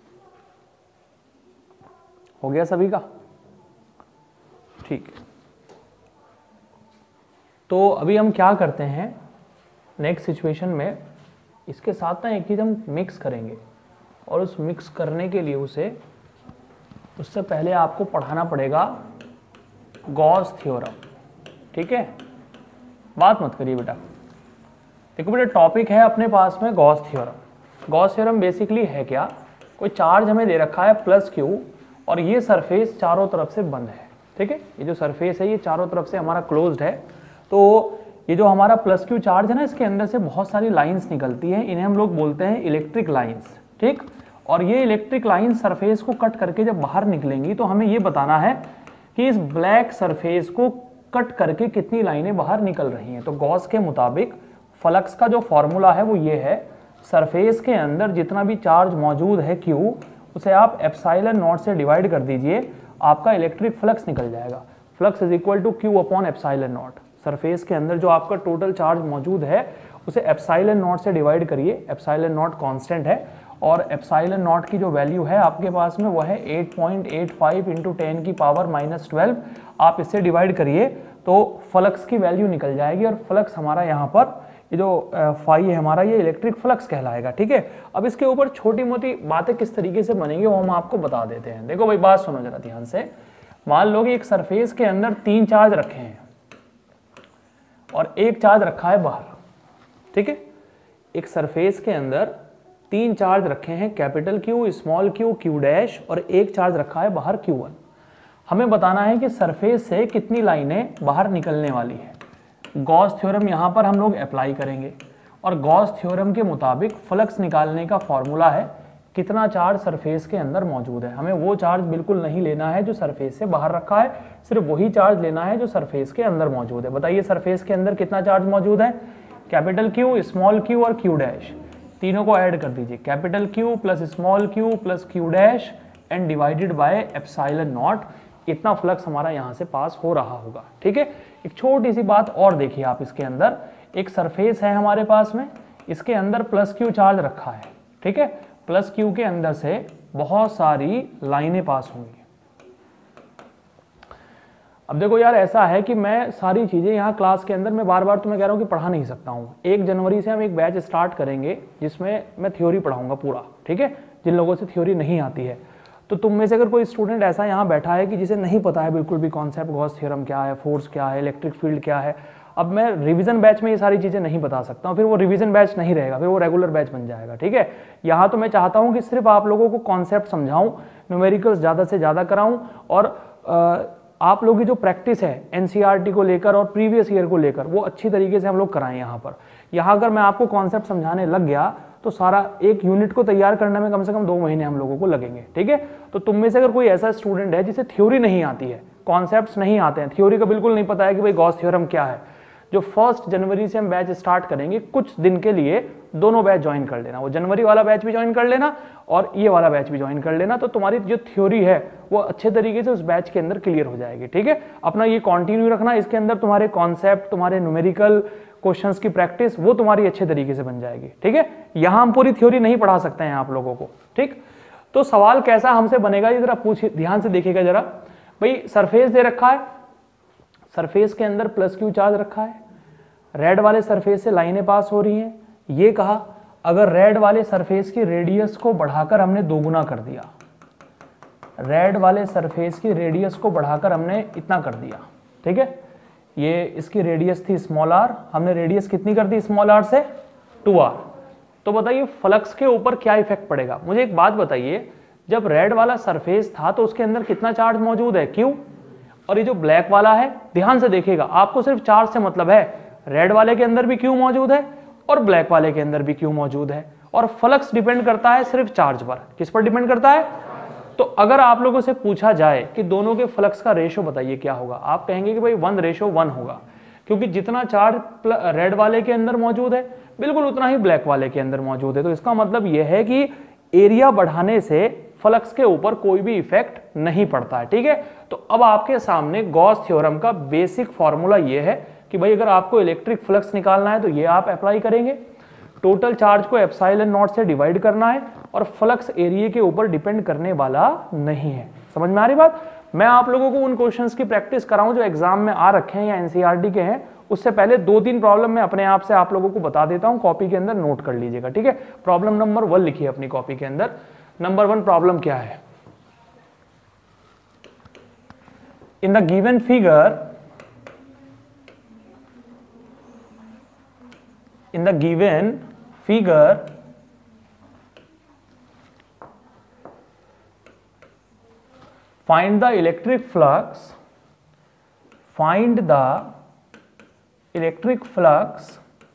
हो गया सभी का? ठीक है, तो अभी हम क्या करते हैं नेक्स्ट सिचुएशन में, इसके साथ ना एक चीज़ हम मिक्स करेंगे, और उस मिक्स करने के लिए उससे पहले आपको पढ़ाना पड़ेगा गॉस थ्योरम। ठीक है, बात मत करिए बेटा। देखो बेटा, टॉपिक है अपने पास में Gauss theorem. Gauss theorem basically है क्या, कोई चार्ज हमें दे रखा है प्लस क्यू, और ये सरफेस चारों तरफ से बंद है। ठीक है, ये जो सरफेस है ये चारों तरफ से हमारा क्लोज्ड है। तो ये जो हमारा प्लस क्यू चार्ज है ना, इसके अंदर से बहुत सारी लाइंस निकलती हैं, इन्हें हम लोग बोलते हैं इलेक्ट्रिक लाइंस। ठीक, और ये इलेक्ट्रिक लाइन सरफेस को कट करके जब बाहर निकलेंगी तो हमें ये बताना है कि इस ब्लैक सरफेस को कट करके कितनी लाइनें बाहर निकल रही हैं। तो गॉस के मुताबिक फ्लक्स का जो फॉर्मूला है वो ये है, सरफेस के अंदर जितना भी चार्ज मौजूद है Q, उसे आप एप्सिलॉन नॉट से डिवाइड कर दीजिए, आपका इलेक्ट्रिक फ्लक्स निकल जाएगा। Flux is equal to Q upon epsilon naught. Surface के अंदर जो आपका टोटल चार्ज मौजूद है उसे एप्सिलॉन नॉट से डिवाइड करिए। एप्सिलॉन नॉट कांस्टेंट है, और एप्सिलॉन नॉट की जो वैल्यू है आपके पास में वो है 8.85 इंटू 10 की पावर -12। आप इससे डिवाइड करिए तो फ्लक्स की वैल्यू निकल जाएगी, और फ्लक्स हमारा यहाँ पर ये जो फाई है हमारा, ये इलेक्ट्रिक फ्लक्स कहलाएगा। ठीक है, अब इसके ऊपर छोटी मोटी बातें किस तरीके से बनेंगी वो हम आपको बता देते हैं। देखो भाई, बात सुनो जरा ध्यान से। मान लो कि एक सरफेस के अंदर 3 चार्ज रखे हैं और एक चार्ज रखा है बाहर। ठीक है, एक सरफेस के अंदर 3 चार्ज रखे हैं, capital Q, small q, Q dash, और एक चार्ज रखा है बाहर Q1। हमें बताना है कि सरफेस से कितनी लाइनें बाहर निकलने वाली है। गॉस थ्योरम यहाँ पर हम लोग अप्लाई करेंगे, और गॉस थ्योरम के मुताबिक फ्लक्स निकालने का फॉर्मूला है कितना चार्ज सरफेस के अंदर मौजूद है। हमें वो चार्ज बिल्कुल नहीं लेना है जो सरफेस से बाहर रखा है, सिर्फ वही चार्ज लेना है जो सरफेस के अंदर मौजूद है। बताइए सरफेस के अंदर कितना चार्ज मौजूद है? कैपिटल Q, स्मॉल q और Q डैश, तीनों को ऐड कर दीजिए। Capital Q plus small q plus Q dash and divided by epsilon naught. इतना फ्लक्स हमारा यहाँ से पास हो रहा होगा। ठीक है, एक छोटी सी बात और देखिए आप, इसके अंदर एक सरफेस है हमारे पास में, इसके अंदर प्लस Q चार्ज रखा है। ठीक है, प्लस Q के अंदर से बहुत सारी लाइनें पास होंगी। अब देखो यार, ऐसा है कि मैं सारी चीज़ें यहाँ क्लास के अंदर मैं बार बार तो मैं कह रहा हूँ कि पढ़ा नहीं सकता हूँ। 1 जनवरी से हम एक बैच स्टार्ट करेंगे जिसमें मैं थ्योरी पढ़ाऊंगा पूरा। ठीक है, जिन लोगों से थ्योरी नहीं आती है, तो तुम में से अगर कोई स्टूडेंट ऐसा यहाँ बैठा है कि जिसे नहीं पता है बिल्कुल भी कॉन्सेप्ट, गॉस थ्योरम क्या है, फोर्स क्या है, इलेक्ट्रिक फील्ड क्या है, अब मैं रिवीजन बैच में ये सारी चीज़ें नहीं बता सकता हूँ, फिर वो रिवीजन बैच नहीं रहेगा, फिर वो रेगुलर बैच बन जाएगा। ठीक है, यहाँ तो मैं चाहता हूँ कि सिर्फ आप लोगों को कॉन्सेप्ट समझाऊँ, न्यूमेरिकल्स ज़्यादा से ज़्यादा कराऊँ, और आप लोगों की जो प्रैक्टिस है एनसीईआरटी को लेकर और प्रीवियस ईयर को लेकर वो अच्छी तरीके से हम लोग कराएं। यहाँ अगर मैं आपको कॉन्सेप्ट समझाने लग गया तो सारा एक यूनिट को तैयार करने में कम से कम 2 महीने हम लोगों को लगेंगे। ठीक है, तो तुम में से अगर कोई ऐसा स्टूडेंट है जिसे थ्योरी नहीं आती है, कॉन्सेप्ट्स नहीं आते हैं, थ्योरी का बिल्कुल नहीं पता है कि भाई गॉस थ्योरम क्या है, जो 1 जनवरी से हम बैच स्टार्ट करेंगे, कुछ दिन के लिए दोनों बैच ज्वाइन कर लेना। वो जनवरी वाला बैच भी ज्वाइन कर लेना और ये वाला बैच भी ज्वाइन कर लेना, तो तुम्हारी जो थ्योरी है वो अच्छे तरीके से उस बैच के अंदर क्लियर हो जाएगी। ठीक है, अपना ये कंटिन्यू रखना, इसके अंदर तुम्हारे कॉन्सेप्ट, तुम्हारे न्यूमेरिकल क्वेश्चंस की प्रैक्टिस वो तुम्हारी अच्छे तरीके से बन जाएगी। ठीक है, यहाँ हम पूरी थ्योरी नहीं पढ़ा सकते हैं आप लोगों को। ठीक, तो सवाल कैसा हमसे बनेगा ये जरा पूछिए, ध्यान से देखिएगा जरा। भाई सरफेस दे रखा है, सरफेस के अंदर प्लस Q चार्ज रखा है, रेड वाले सरफेस से लाइनें पास हो रही हैं। ये कहा अगर रेड वाले सरफेस की रेडियस को बढ़ाकर हमने 2 गुना कर दिया, रेड वाले सरफेस की रेडियस को बढ़ाकर हमने इतना कर दिया। ठीक है, ये इसकी रेडियस थी स्मॉल r, हमने रेडियस कितनी कर दी स्मॉल r से 2r। तो बताइए फ्लक्स के ऊपर क्या इफेक्ट पड़ेगा। मुझे एक बात बताइए, जब रेड वाला सरफेस था तो उसके अंदर कितना चार्ज मौजूद है Q, और ये जो ब्लैक वाला है, ध्यान से देखिएगा, आपको सिर्फ चार्ज से मतलब है, रेड वाले के अंदर भी Q मौजूद है और ब्लैक वाले के अंदर भी Q मौजूद है, और फ्लक्स डिपेंड करता है सिर्फ चार्ज पर। किस पर डिपेंड करता है? तो अगर आप लोगों से पूछा जाए कि दोनों के फ्लक्स का रेशो बताइए क्या होगा, आप कहेंगे कि भाई 1:1 होगा, क्योंकि जितना चार्ज रेड वाले के अंदर मौजूद है बिल्कुल उतना ही ब्लैक वाले के अंदर मौजूद है। तो इसका मतलब यह है कि एरिया बढ़ाने से फ्लक्स के ऊपर कोई भी इफेक्ट नहीं पड़ता है। ठीक है, तो अब आपके सामने गॉस थ्योरम का बेसिक फॉर्मूला यह है कि भाई अगर आपको इलेक्ट्रिक फ्लक्स निकालना है तो ये आप अप्लाई करेंगे, टोटल चार्ज को एप्सिलॉन नॉट से डिवाइड करना है और फ्लक्स एरिया के ऊपर डिपेंड करने वाला नहीं है। समझ में आ रही बात? मैं आप लोगों को उन क्वेश्चंस की प्रैक्टिस कराऊं जो एग्जाम में आ रखे हैं या एनसीईआरटी के हैं, उससे पहले 2-3 प्रॉब्लम मैं अपने आप से आप लोगों को बता देता हूं, कॉपी के अंदर नोट कर लीजिएगा, ठीक है? प्रॉब्लम नंबर 1 लिखिए अपनी कॉपी के अंदर। नंबर 1 प्रॉब्लम क्या है? In the given figure, in the given figure, find the electric flux, find the electric flux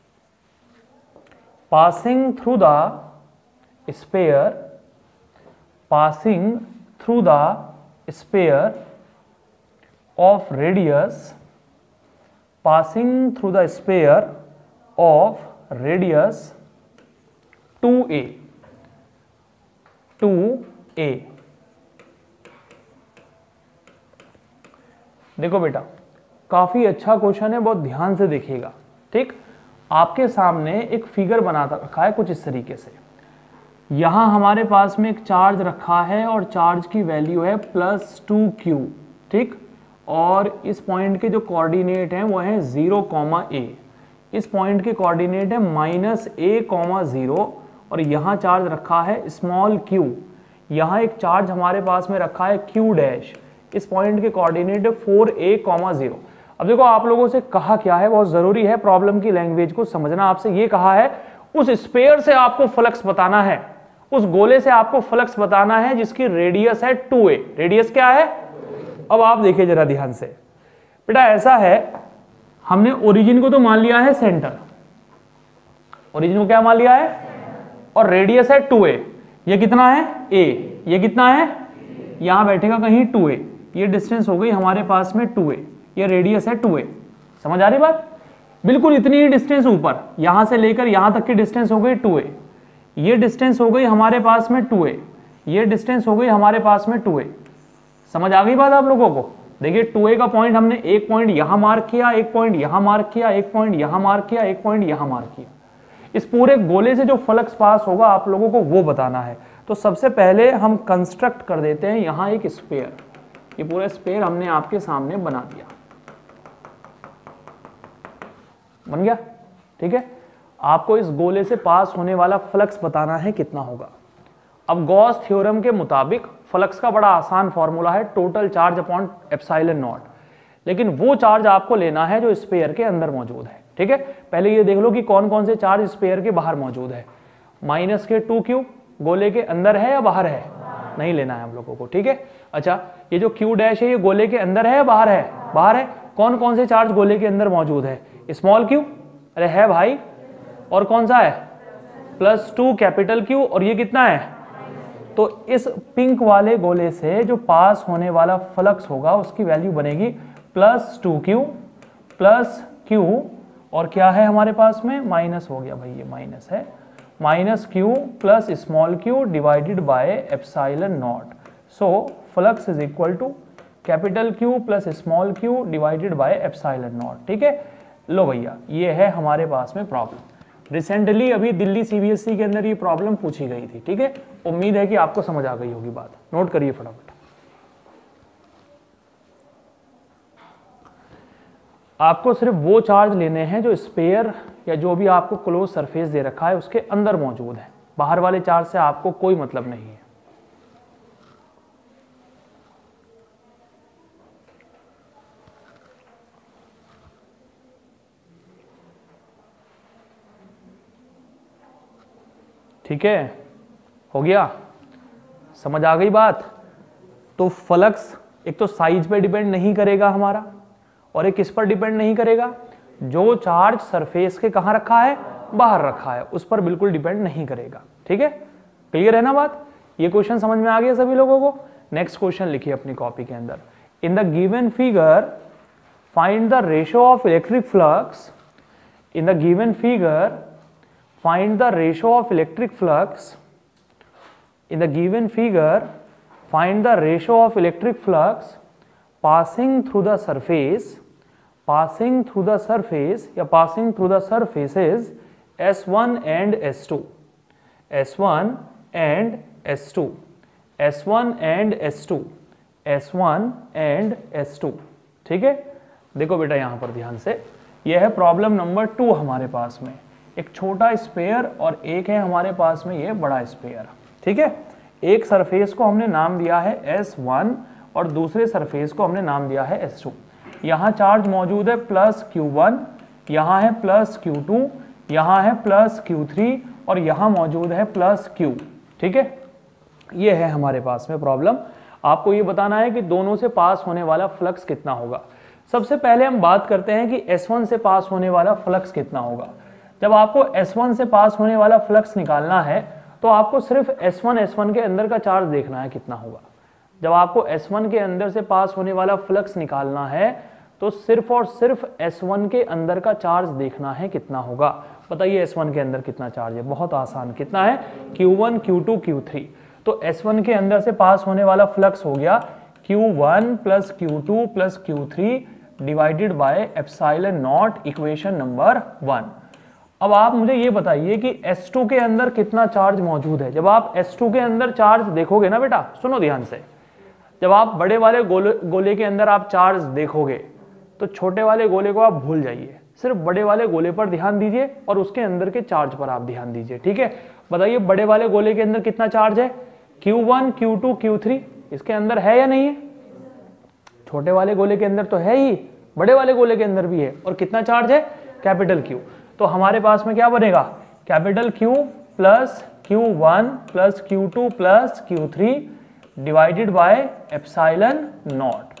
passing through the sphere, passing through the sphere of radius, passing through the sphere of radius 2a, 2a। देखो बेटा, काफी अच्छा question है, बहुत ध्यान से देखिएगा, ठीक? आपके सामने एक फिगर बना रखा है कुछ इस तरीके से। यहां हमारे पास में एक चार्ज रखा है और चार्ज की वैल्यू है +2q, ठीक? और इस पॉइंट के जो कोऑर्डिनेट हैं वो है 0, a। इस पॉइंट के कोऑर्डिनेट है -a, 0 और यहाँ चार्ज रखा है स्मॉल q। यहाँ एक चार्ज हमारे पास में रखा है q'। इस पॉइंट के कोऑर्डिनेट है 4a, 0। अब देखो आप लोगों से कहा क्या है, बहुत जरूरी है प्रॉब्लम की लैंग्वेज को समझना। आपसे ये कहा है उस स्फीयर से आपको फ्लक्स बताना है, उस गोले से आपको फ्लक्स बताना है जिसकी रेडियस है 2a। रेडियस क्या है? अब आप देखिए जरा ध्यान से बेटा, ऐसा है हमने ओरिजिन को तो मान लिया है सेंटर, ओरिजिन को क्या मान लिया है, और रेडियस है 2a। ये कितना है? a। ये कितना है? यहां बैठेगा कहीं 2a। ये डिस्टेंस हो गई हमारे पास में 2a, ये रेडियस है 2a। समझ आ रही बात? बिल्कुल इतनी ही डिस्टेंस ऊपर, यहां से लेकर यहां तक की डिस्टेंस हो गई 2a। ये डिस्टेंस हो गई हमारे पास में 2a, ये डिस्टेंस हो गई हमारे पास में 2a। समझ आ गई बात आप लोगों को? देखिए 2a का पॉइंट हमने एक पॉइंट यहां मार्क किया, एक पॉइंट यहां मार्क किया, एक पॉइंट यहां मार्क किया, एक पॉइंट यहां मार्क किया। इस पूरे गोले से जो फ्लक्स पास होगा आप लोगों को वो बताना है। तो सबसे पहले हम कंस्ट्रक्ट कर देते हैं यहां एक स्फीयर। ये पूरा स्फीयर हमने आपके सामने बना दिया, बन गया, ठीक है? आपको इस गोले से पास होने वाला फ्लक्स बताना है कितना होगा। अब गॉस थ्योरम के मुताबिक फ्लक्स का बड़ा आसान फॉर्मूला है total charge upon epsilon naught, लेकिन वो चार्ज आपको लेना है जो स्फीयर के अंदर मौजूद है, ठीक है? पहले ये देख लो कि कौन कौन से चार्ज स्फीयर के बाहर मौजूद है। -2q गोले के अंदर है या बाहर है? नहीं लेना है हम लोगों को, ठीक है? अच्छा, ये जो q' है ये गोले के अंदर है या बाहर है? बाहर है। कौन कौन से चार्ज गोले के अंदर मौजूद है? स्मॉल q, अरे है भाई, और कौन सा है? +2 कैपिटल Q, और ये कितना है? तो इस पिंक वाले गोले से जो पास होने वाला फ्लक्स होगा उसकी वैल्यू बनेगी +2q प्लस q, और क्या है हमारे पास में? माइनस हो गया भाई, ये माइनस है, -q plus small q divided by epsilon naught. So flux is equal to capital Q plus small q divided by epsilon naught, ठीक है? लो भैया, ये है हमारे पास में प्रॉब्लम। रिसेंटली अभी दिल्ली सीबीएसई के अंदर ये प्रॉब्लम पूछी गई थी, ठीक है? उम्मीद है कि आपको समझ आ गई होगी बात। नोट करिए फटाफट। आपको सिर्फ वो चार्ज लेने हैं जो स्फीयर या जो भी आपको क्लोज सरफेस दे रखा है उसके अंदर मौजूद है। बाहर वाले चार्ज से आपको कोई मतलब नहीं है। ठीक है, हो गया? समझ आ गई बात? तो फ्लक्स एक तो साइज पे डिपेंड नहीं करेगा हमारा, और एक किस पर डिपेंड नहीं करेगा? जो चार्ज सरफेस के कहां रखा है? बाहर रखा है, उस पर बिल्कुल डिपेंड नहीं करेगा, ठीक है? क्लियर है ना बात? ये क्वेश्चन समझ में आ गया सभी लोगों को? नेक्स्ट क्वेश्चन लिखिए अपनी कॉपी के अंदर। In the given figure find the ratio of electric flux. In the given figure find the ratio of electric flux. In the given figure, find the ratio of electric flux passing through the surface, passing through the surface या passing through the surfaces S1 and S2, S1 and S2, S1 and S2, S1 and S2। ठीक है, देखो बेटा यहां पर ध्यान से, यह है प्रॉब्लम नंबर 2 हमारे पास में। एक छोटा स्फीयर और एक है हमारे पास में ये बड़ा स्फीयर। ठीक है, एक सरफेस को हमने नाम दिया है S1 और दूसरे सरफेस को हमने नाम दिया है S2। यहाँ चार्ज मौजूद है प्लस Q1, यहाँ है प्लस Q2, यहाँ है प्लस Q3 और यहाँ मौजूद है प्लस Q। ठीक है, ये है हमारे पास में प्रॉब्लम। आपको ये बताना है कि दोनों से पास होने वाला फ्लक्स कितना होगा। सबसे पहले हम बात करते हैं कि S1 से पास होने वाला फ्लक्स कितना होगा। जब आपको S1 से पास होने वाला फ्लक्स निकालना है तो आपको सिर्फ S1 के अंदर का चार्ज देखना है कितना होगा। जब आपको S1 के अंदर से पास होने वाला फ्लक्स निकालना है तो सिर्फ और सिर्फ S1 के अंदर का चार्ज देखना है कितना होगा। बताइए S1 के अंदर कितना चार्ज है? बहुत आसान, कितना है? Q1, Q2, Q3। तो S1 के अंदर से पास होने वाला फ्लक्स हो गया Q1 plus Q2 plus Q3 divided by epsilon naught, equation number 1। अब आप मुझे ये बताइए कि S2 के अंदर कितना चार्ज मौजूद है। जब आप S2 के अंदर चार्ज देखोगे ना बेटा, सुनो ध्यान से, जब आप बड़े वाले गोले के अंदर आप चार्ज देखोगे तो छोटे वाले गोले को आप भूल जाइए, सिर्फ बड़े वाले गोले पर ध्यान दीजिए और उसके अंदर के चार्ज पर आप ध्यान दीजिए। ठीक है, बताइए बड़े वाले गोले के अंदर कितना चार्ज है? Q1, Q2, Q3 इसके अंदर है या नहीं है? छोटे वाले गोले के अंदर तो है ही, बड़े वाले गोले के अंदर भी है। और कितना चार्ज है? Capital Q। तो हमारे पास में क्या बनेगा? Capital Q plus Q1 plus Q2 plus Q3 divided by epsilon naught.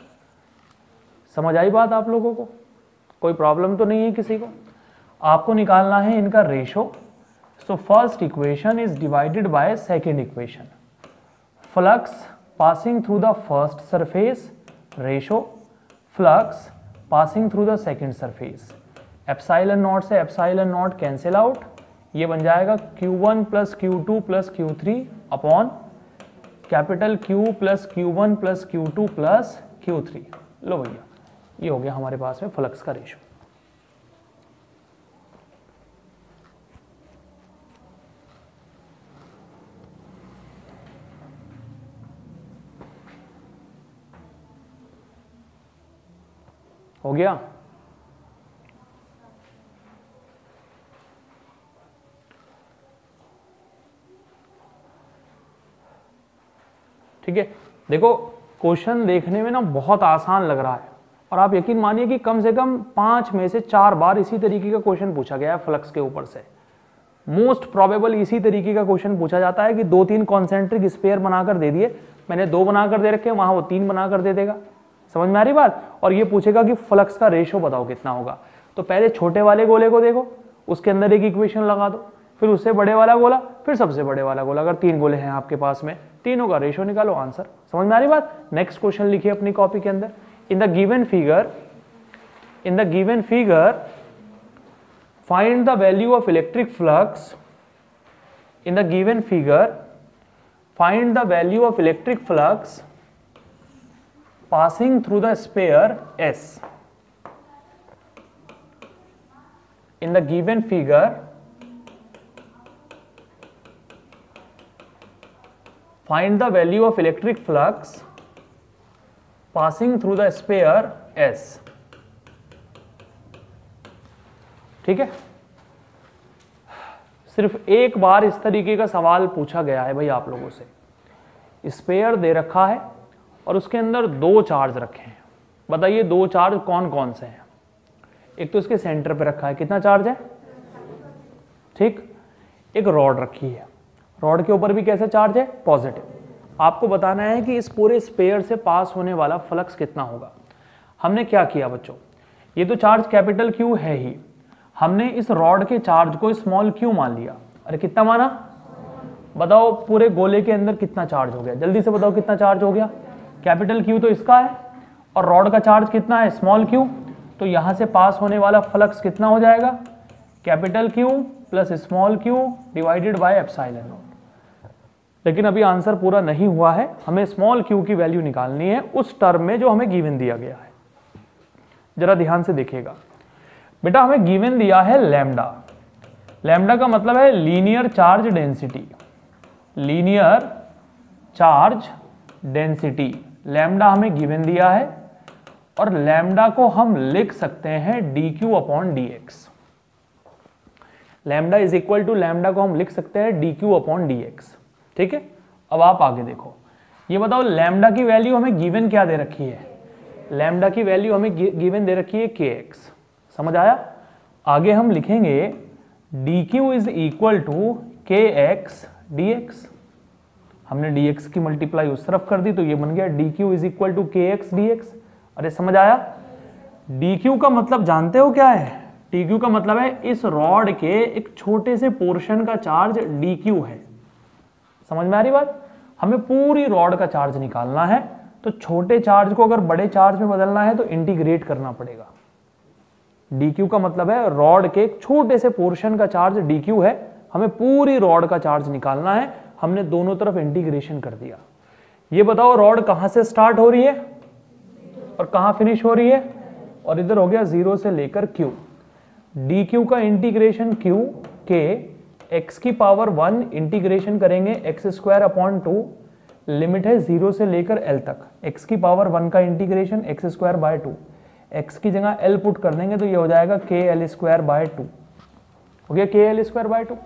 समझ आई बात आप लोगों को? कोई प्रॉब्लम तो नहीं है किसी को? आपको निकालना है इनका ratio. So first equation is divided by second equation. Flux passing through the first surface ratio flux passing through the second surface. Epsilon naught से एप्सिलॉन नॉट कैंसिल आउट, ये बन जाएगा Q1 plus Q2 plus Q3 upon capital Q plus Q1 plus Q2 plus Q3। लो भैया, ये हो गया हमारे पास में फ्लक्स का रेशो। हो गया? ठीक है, देखो क्वेश्चन देखने में ना बहुत आसान लग रहा है और आप यकीन मानिए कि कम से कम 5 में से 4 बार इसी तरीके का क्वेश्चन पूछा गया है फ्लक्स के ऊपर से। मोस्ट प्रोबेबल इसी तरीके का क्वेश्चन पूछा जाता है कि 2-3 कॉन्सेंट्रिक स्फीयर बनाकर दे दिए, मैंने 2 बनाकर दे रखे, वहां वो 3 बनाकर दे देगा। समझ में आ रही बात? और ये पूछेगा कि फ्लक्स का रेशो बताओ कितना होगा। तो पहले छोटे वाले गोले को देखो, उसके अंदर एक इक्वेशन लगा दो, फिर उससे बड़े वाला गोला, फिर सबसे बड़े वाला गोला। अगर 3 गोले हैं आपके पास में, तीनों का रेशो निकालो, आंसर। समझ में आ रही बात? नेक्स्ट क्वेश्चन लिखिए अपनी कॉपी के अंदर। In the given figure find the value of electric flux in the given figure, find the value of electric flux passing through the sphere S. In the given figure, find the value of electric flux passing through the sphere S. ठीक है, सिर्फ एक बार इस तरीके का सवाल पूछा गया है भाई आप लोगों से। स्फीयर दे रखा है और उसके अंदर 2 चार्ज रखे हैं। बताइए 2 चार्ज कौन कौन से हैं? एक तो इसके सेंटर पे रखा है, कितना चार्ज है? ठीक, एक रॉड रखी है, रॉड के ऊपर भी कैसे चार्ज है? पॉजिटिव। आपको बताना है कि इस पूरे स्फीयर से पास होने वाला फ्लक्स कितना होगा। हमने क्या किया बच्चों, ये तो चार्ज कैपिटल Q है ही, हमने इस रॉड के चार्ज को स्मॉल q मान लिया। अरे कितना माना? बताओ पूरे गोले के अंदर कितना चार्ज हो गया, जल्दी से बताओ कितना चार्ज हो गया। कैपिटल Q तो इसका है और रॉड का चार्ज कितना है? Small q। तो यहां से पास होने वाला फ्लक्स कितना हो जाएगा? Capital Q plus small q divided by epsilon naught. लेकिन अभी आंसर पूरा नहीं हुआ है, हमें स्मॉल q की वैल्यू निकालनी है उस टर्म में जो हमें गिवन दिया गया है। जरा ध्यान से देखिएगा बेटा, हमें गिवन दिया है लैम्डा। लैम्डा का मतलब है linear charge density, linear charge density. Lambda हमें गिवन दिया है और लैम्डा को हम लिख सकते हैं dq upon dx। Lambda is equal to lambda को हम लिख सकते हैं dq अपॉन dx। ठीक है, अब आप आगे देखो, ये बताओ लैम्डा की वैल्यू हमें गिवन क्या दे रखी है? लैम्डा की वैल्यू हमें गिवन दे रखी है kx। समझ आया? आगे हम लिखेंगे dq is equal to kx dx। हमने dx की मल्टीप्लाई उस तरफ कर दी तो ये बन गया dq is equal to kx dx। अरे समझ आया? dq का मतलब जानते हो क्या है? dq का मतलब है इस रॉड के एक छोटे से पोर्शन का चार्ज dq है। समझ में आ रही बात? हमें पूरी रॉड का चार्ज निकालना है, तो छोटे चार्ज को अगर बड़े चार्ज में बदलना है तो इंटीग्रेट करना पड़ेगा। dq का मतलब है रॉड के एक छोटे से पोर्शन का चार्ज dq है, हमें पूरी रॉड का चार्ज निकालना है, हमने दोनों तरफ इंटीग्रेशन कर दिया। ये बताओ रॉड कहां से स्टार्ट हो रही है और कहां फिनिश हो रही है? और इधर हो गया 0 से लेकर q। dq का इंटीग्रेशन q के x की पावर 1 इंटीग्रेशन करेंगे x स्क्वायर अपॉन 2, लिमिट है 0 से लेकर l तक। x की पावर 1 का integration x square by 2, x की जगह l पुट कर देंगे तो ये हो जाएगा kl स्क्वायर बाय 2। हो गया kl स्क्वायर बाय 2।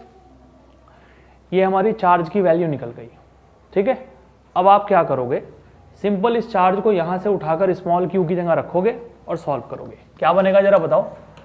ये हमारी चार्ज की वैल्यू निकल गई। ठीक है, अब आप क्या करोगे? सिंपल इस चार्ज को यहां से उठाकर स्मॉल q की जगह रखोगे और सॉल्व करोगे। क्या बनेगा जरा बताओ?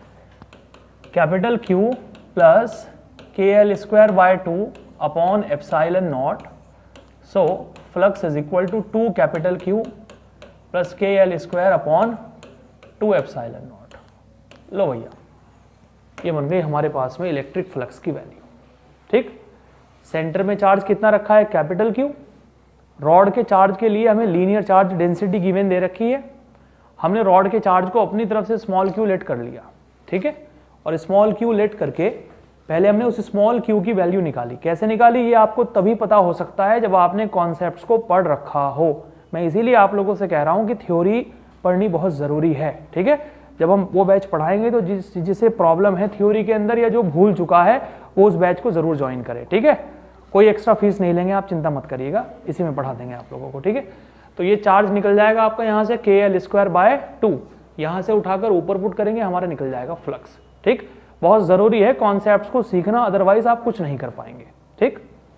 Capital Q plus kl square by 2 upon epsilon naught. So flux is equal to 2 capital Q plus kl square upon 2 epsilon naught. लो भैया, ये बन गई हमारे पास में इलेक्ट्रिक फ्लक्स की वैल्यू। ठीक, सेंटर में चार्ज कितना रखा है? Capital Q। रॉड के चार्ज के लिए हमें लीनियर चार्ज डेंसिटी गिवन दे रखी है, हमने रॉड के चार्ज को अपनी तरफ से स्मॉल q लेट कर लिया। ठीक है, और स्मॉल q लेट करके पहले हमने उस स्मॉल q की वैल्यू निकाली। कैसे निकाली ये आपको तभी पता हो सकता है जब आपने कॉन्सेप्ट्स को पढ़ रखा हो। मैं इसीलिए आप लोगों से कह रहा हूं कि थ्योरी पढ़नी बहुत ज़रूरी है। ठीक है, जब हम वो बैच पढ़ाएंगे तो जिसे प्रॉब्लम है थ्योरी के अंदर या जो भूल चुका है वो उस बैच को ज़रूर ज्वाइन करे। ठीक है, कोई एक्स्ट्रा फीस नहीं लेंगे, आप चिंता मत करिएगा, इसी में पढ़ा देंगे आप लोगों को। ठीक है, तो ये चार्ज निकल जाएगा आपका यहाँ से kl स्क्वायर बाय 2, यहाँ से उठाकर ऊपर पुट करेंगे, हमारा निकल जाएगा फ्लक्स। ठीक, बहुत ज़रूरी है कॉन्सेप्ट्स को सीखना, अदरवाइज आप कुछ नहीं कर पाएंगे। ठीक,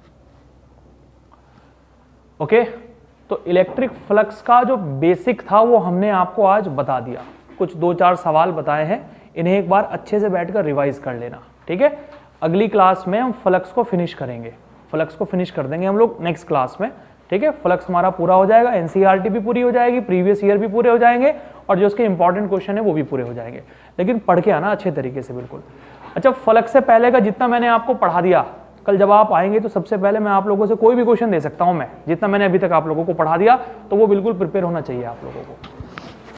ओके, तो इलेक्ट्रिक फ्लक्स का जो बेसिक था वो हमने आपको आज बता दिया। कुछ 2-4 सवाल बताए हैं, इन्हें एक बार अच्छे से बैठकर रिवाइज कर लेना। ठीक है, अगली क्लास में हम फ्लक्स को फिनिश करेंगे, फ्लक्स को फिनिश कर देंगे हम लोग नेक्स्ट क्लास में। ठीक है, फ्लक्स हमारा पूरा हो जाएगा, एनसीईआरटी भी पूरी हो जाएगी, प्रीवियस ईयर भी पूरे हो जाएंगे और जो उसके इंपॉर्टेंट क्वेश्चन है वो भी पूरे हो जाएंगे। लेकिन पढ़ के आना अच्छे तरीके से बिल्कुल। अच्छा, फ्लक्स से पहले का जितना मैंने आपको पढ़ा दिया, कल जब आप आएंगे तो सबसे पहले मैं आप लोगों से कोई भी क्वेश्चन दे सकता हूं मैं, जितना मैंने अभी तक आप लोगों को पढ़ा दिया, तो वो बिल्कुल प्रिपेयर होना चाहिए आप लोगों को।